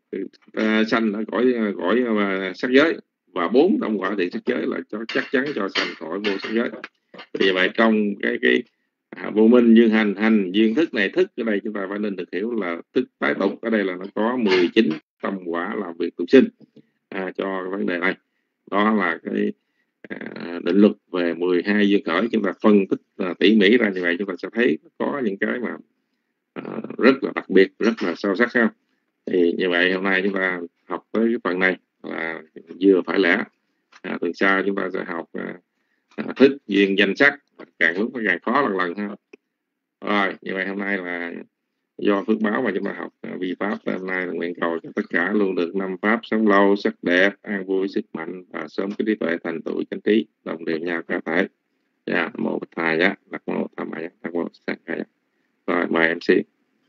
uh, sanh ở cõi cõi uh, sắc giới. Và bốn tâm quả thiện sắc giới là cho chắc chắn cho sanh cõi vô sắc giới. Vì vậy trong cái cái à, vô minh duyên hành, hành duyên thức này, thức ở đây chúng ta phải nên được hiểu là thức tái tục. Ở đây là nó có mười chín tâm quả làm việc tục sinh, à, cho cái vấn đề này. Đó là cái à, định luật về mười hai duyên khởi. Chúng ta phân tích à, tỉ mỉ ra như vậy, chúng ta sẽ thấy có những cái mà à, rất là đặc biệt, rất là sâu sắc không? Thì như vậy hôm nay chúng ta học tới cái phần này là vừa phải lẽ. À, tuần sau chúng ta sẽ học à, à, thức duyên danh sắc, càng lúc nó càng khó lần lần ha. Rồi như vậy hôm nay là do phước báo mà chúng ta học uh, vi pháp. Hôm nay là nguyện cầu cho tất cả luôn được năm pháp sống lâu, sắc đẹp, an vui, sức mạnh và sớm cái trí tuệ thành tựu chánh trí, đồng đều nhau cả thể. Dạ, Nam mô Bụt Thầy giá, Nam mô Tham Maya, Nam mô Sang Khai giá. Rồi mời em xê.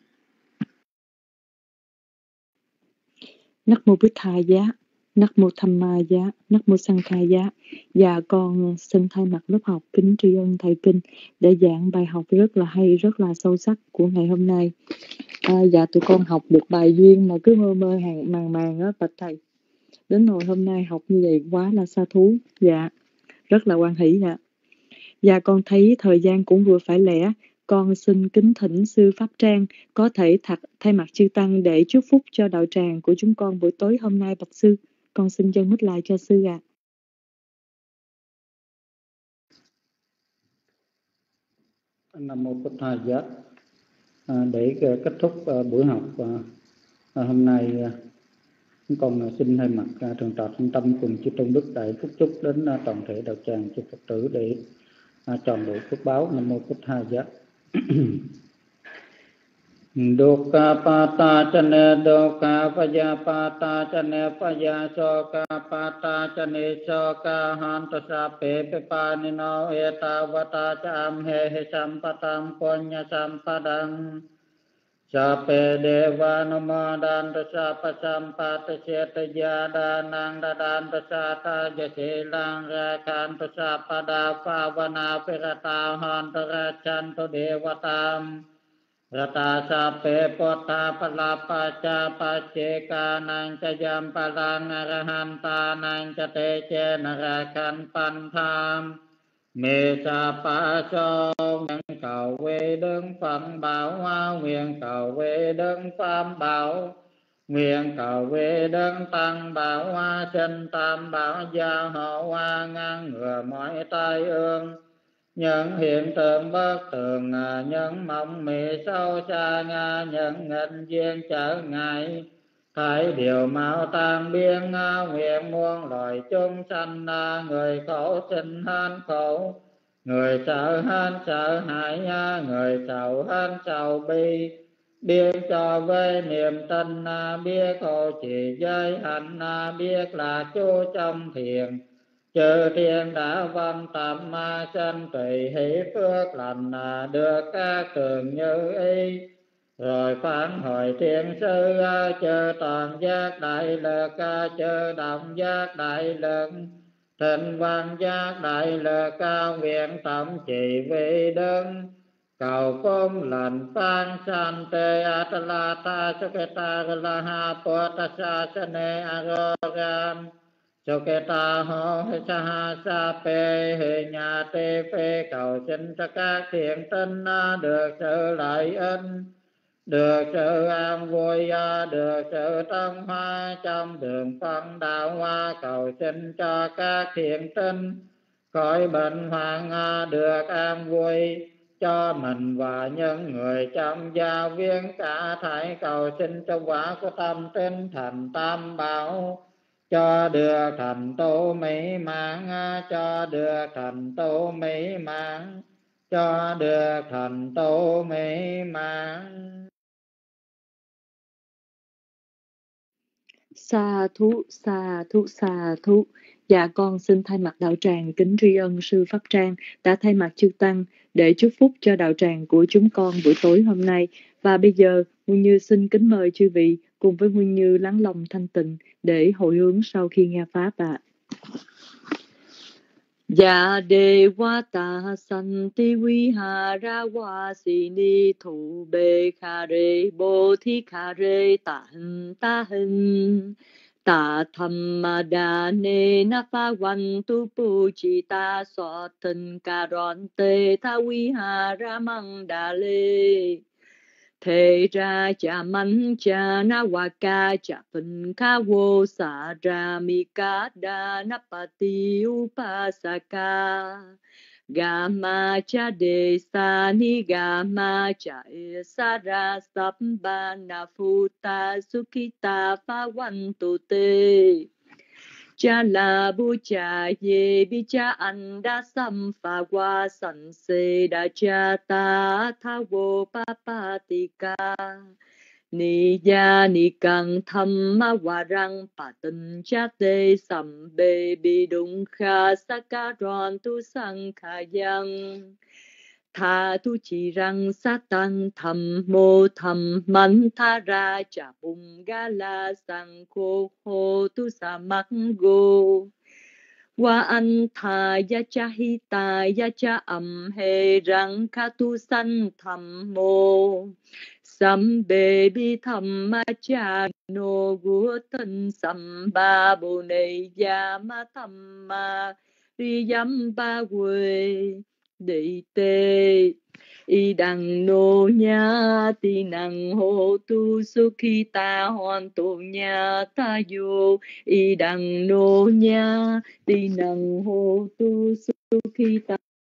Nam mô Bụt Thầy giá, Nam mô Tham Maya, Nam mô Sang Khai giá. Và con xin thay mặt lớp học kính tri ân thầy Kinh để giảng bài học rất là hay, rất là sâu sắc của ngày hôm nay. À, dạ tụi con học được bài duyên mà cứ mơ mơ hàng màng màng á bạch thầy. Đến hồi hôm nay học như vậy quá là sa thú. Dạ, rất là hoan hỷ dạ. Dạ con thấy thời gian cũng vừa phải lẽ. Con xin kính thỉnh sư Pháp Trang có thể thật thay mặt chư tăng để chúc phúc cho đạo tràng của chúng con buổi tối hôm nay bạch sư. Con xin dâng mic lại cho sư ạ. À. Nam mô Bổn Thầy Giá. À, để kết thúc uh, buổi học uh, hôm nay, uh, con xin thay mặt uh, Thượng tọa Thanh Tâm cùng chư tôn đức đại phúc chúc đến uh, toàn thể đạo tràng chư Phật tử để uh, tròn đủ phước báo. Nam mô Bổn Thầy Giá. Dukkha pata chane dukkha paya pata chane paya soka pata chane soka hanta sape pepanino etavata cham he he sampatam punya sampadang sape deva namadanta sapa sampata seta jadanang dadanta sata jasilang rakanta sapada pavana pirata hanta racanto devatam Rata sape pota palapa cha paceka nang cha jam palang arahanta nang cha te che narakan pantham mê sa pa song nguyện cầu quê đơn phẩm bảo hoa nguyện cầu quê đơn pháp bảo nguyện cầu quê đơn tăng bảo hoa sinh tam bảo gia hộ hoa ngăn ngừa mọi tai ương nhân hiện tượng bất thường nhân mộng mị sâu xa nga nhân nghịch duyên trở ngại thấy điều mau tan biến nguyện muôn loài chúng sanh người khổ sinh hên khổ người sợ hên sợ hãi người sầu hên sầu bi biết cho với niềm tin biết hộ trì giới hạnh biết là chú trong thiền chư thiên đã văn tâm ma sanh tùy hỷ phước lành được các cường như ý rồi phản hồi thiên sư chư toàn giác đại lực chư động giác đại lực thịnh văn giác đại lực cao nguyện tổng trì vị đức cầu phúc lành phan san te atalata suketa galaha potasa sane arogan Suketa ho sa sa pe hệ nhà tê phê cầu xin cho các thiện tinh được sự lợi ích, được sự an vui, được sự tân hoa trong đường phân đạo hoa cầu xin cho các thiện tinh khỏi bệnh hoạn được an vui cho mình và những người trong gia viên cả thảy cầu xin cho quả của tâm tinh thành tam bảo cho được thành tựu mỹ mãn cho được thành tựu mỹ mãn cho được thành tựu mỹ mãn. Sa thú, sa thú, sa thú. Dạ con xin thay mặt đạo tràng kính tri ân sư Pháp Trang đã thay mặt chư tăng để chúc phúc cho đạo tràng của chúng con buổi tối hôm nay. Và bây giờ Nguyên Như xin kính mời chư vị cùng với Nguyên Như lắng lòng thanh tịnh để hồi hướng sau khi nghe pháp ạ. Dạ đề wa ta santi vihara vasini thủ bê kha rê bồ thi kha rê ta hình ta hình ta thamma ne na pa wan tu pu chi ta so thân ca ron te ta vihara mang đà lê Thế ra cha man cha na wa ka cha pun ka wo sa ra mi ka da na pa ti upasaka Gama cha de sa ni gama cha e sa ra samba na futa sukita pa wan tu te Cha la bu cha ye bi cha anda sam fa wa san se da cha ta tha wo pa pa ti ka ni ya ni cang tham ma wa rang pa tân cha te sam be bi dung kha sa ka ron tu sang kha yang Tha tu chi răng sa tăng thầm mô thầm man tha ra cha bum ga la sang khô hô tu sa mắc go Wa an tha ya cha hi ta ya cha am he răng kha tu san thầm mô Sam be bi tham ma cha no gu tân sam ba bồ đề ya ma tham ma ri yam ba quê Đệ tê y đằng nô nha ti năng hô tu su khi ta hoàn tu nha ta vô y đằng nô nha ti năng hô tu su khi ta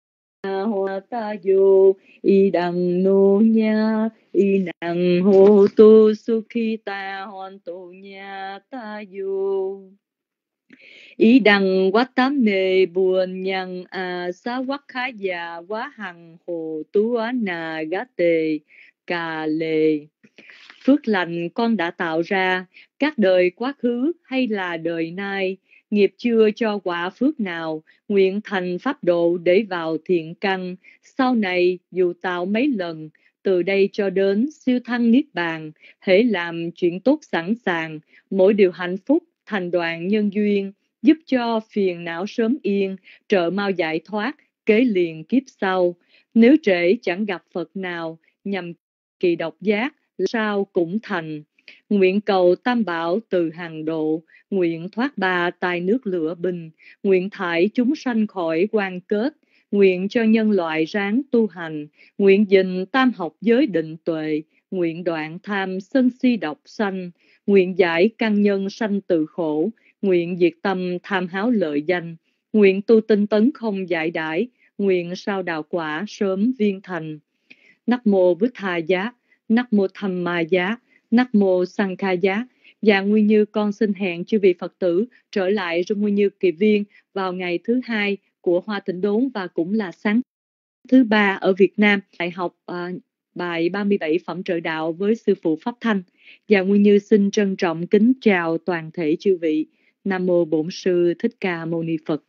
hoa ta yo y đằng nô nha y đằng hô tu su khi ta hoàn tu nha ta yo ý đằng quá tám nề buồn nhằng à sa quắc khá già quá hằng hồ tú á nà gá tề cà lề. Phước lành con đã tạo ra, các đời quá khứ hay là đời nay, nghiệp chưa cho quả phước nào, nguyện thành pháp độ để vào thiện căn. Sau này dù tạo mấy lần, từ đây cho đến siêu thăng niết bàn, hễ làm chuyện tốt sẵn sàng, mỗi điều hạnh phúc thành đoàn nhân duyên, giúp cho phiền não sớm yên, trợ mau giải thoát, kế liền kiếp sau. Nếu trễ chẳng gặp Phật nào, nhằm kỳ độc giác, sao cũng thành. Nguyện cầu tam bảo từ hàng độ, nguyện thoát ba tai nước lửa bình, nguyện thải chúng sanh khỏi quan kết, nguyện cho nhân loại ráng tu hành, nguyện gìn tam học giới định tuệ, nguyện đoạn tham sân si độc sanh, nguyện giải căn nhân sanh từ khổ, nguyện diệt tâm tham háo lợi danh, nguyện tu tinh tấn không giải đãi, nguyện sao đạo quả sớm viên thành. Nắc mô Bụt Thà Giá, Nắc mô Tham Ma Giá, Nắc mô Sang Kha Giá. Và Nguyên Như con xin hẹn chư vị Phật tử trở lại trong Nguyên Như Kỳ Viên vào ngày thứ hai của Hoa Tịnh Đốn và cũng là sáng thứ ba ở Việt Nam, đại học uh, bài ba mươi bảy Phẩm Trợ Đạo với Sư Phụ Pháp Thanh. Và Nguyên Như xin trân trọng kính chào toàn thể chư vị. Nam mô Bổn Sư Thích Ca Mâu Ni Phật.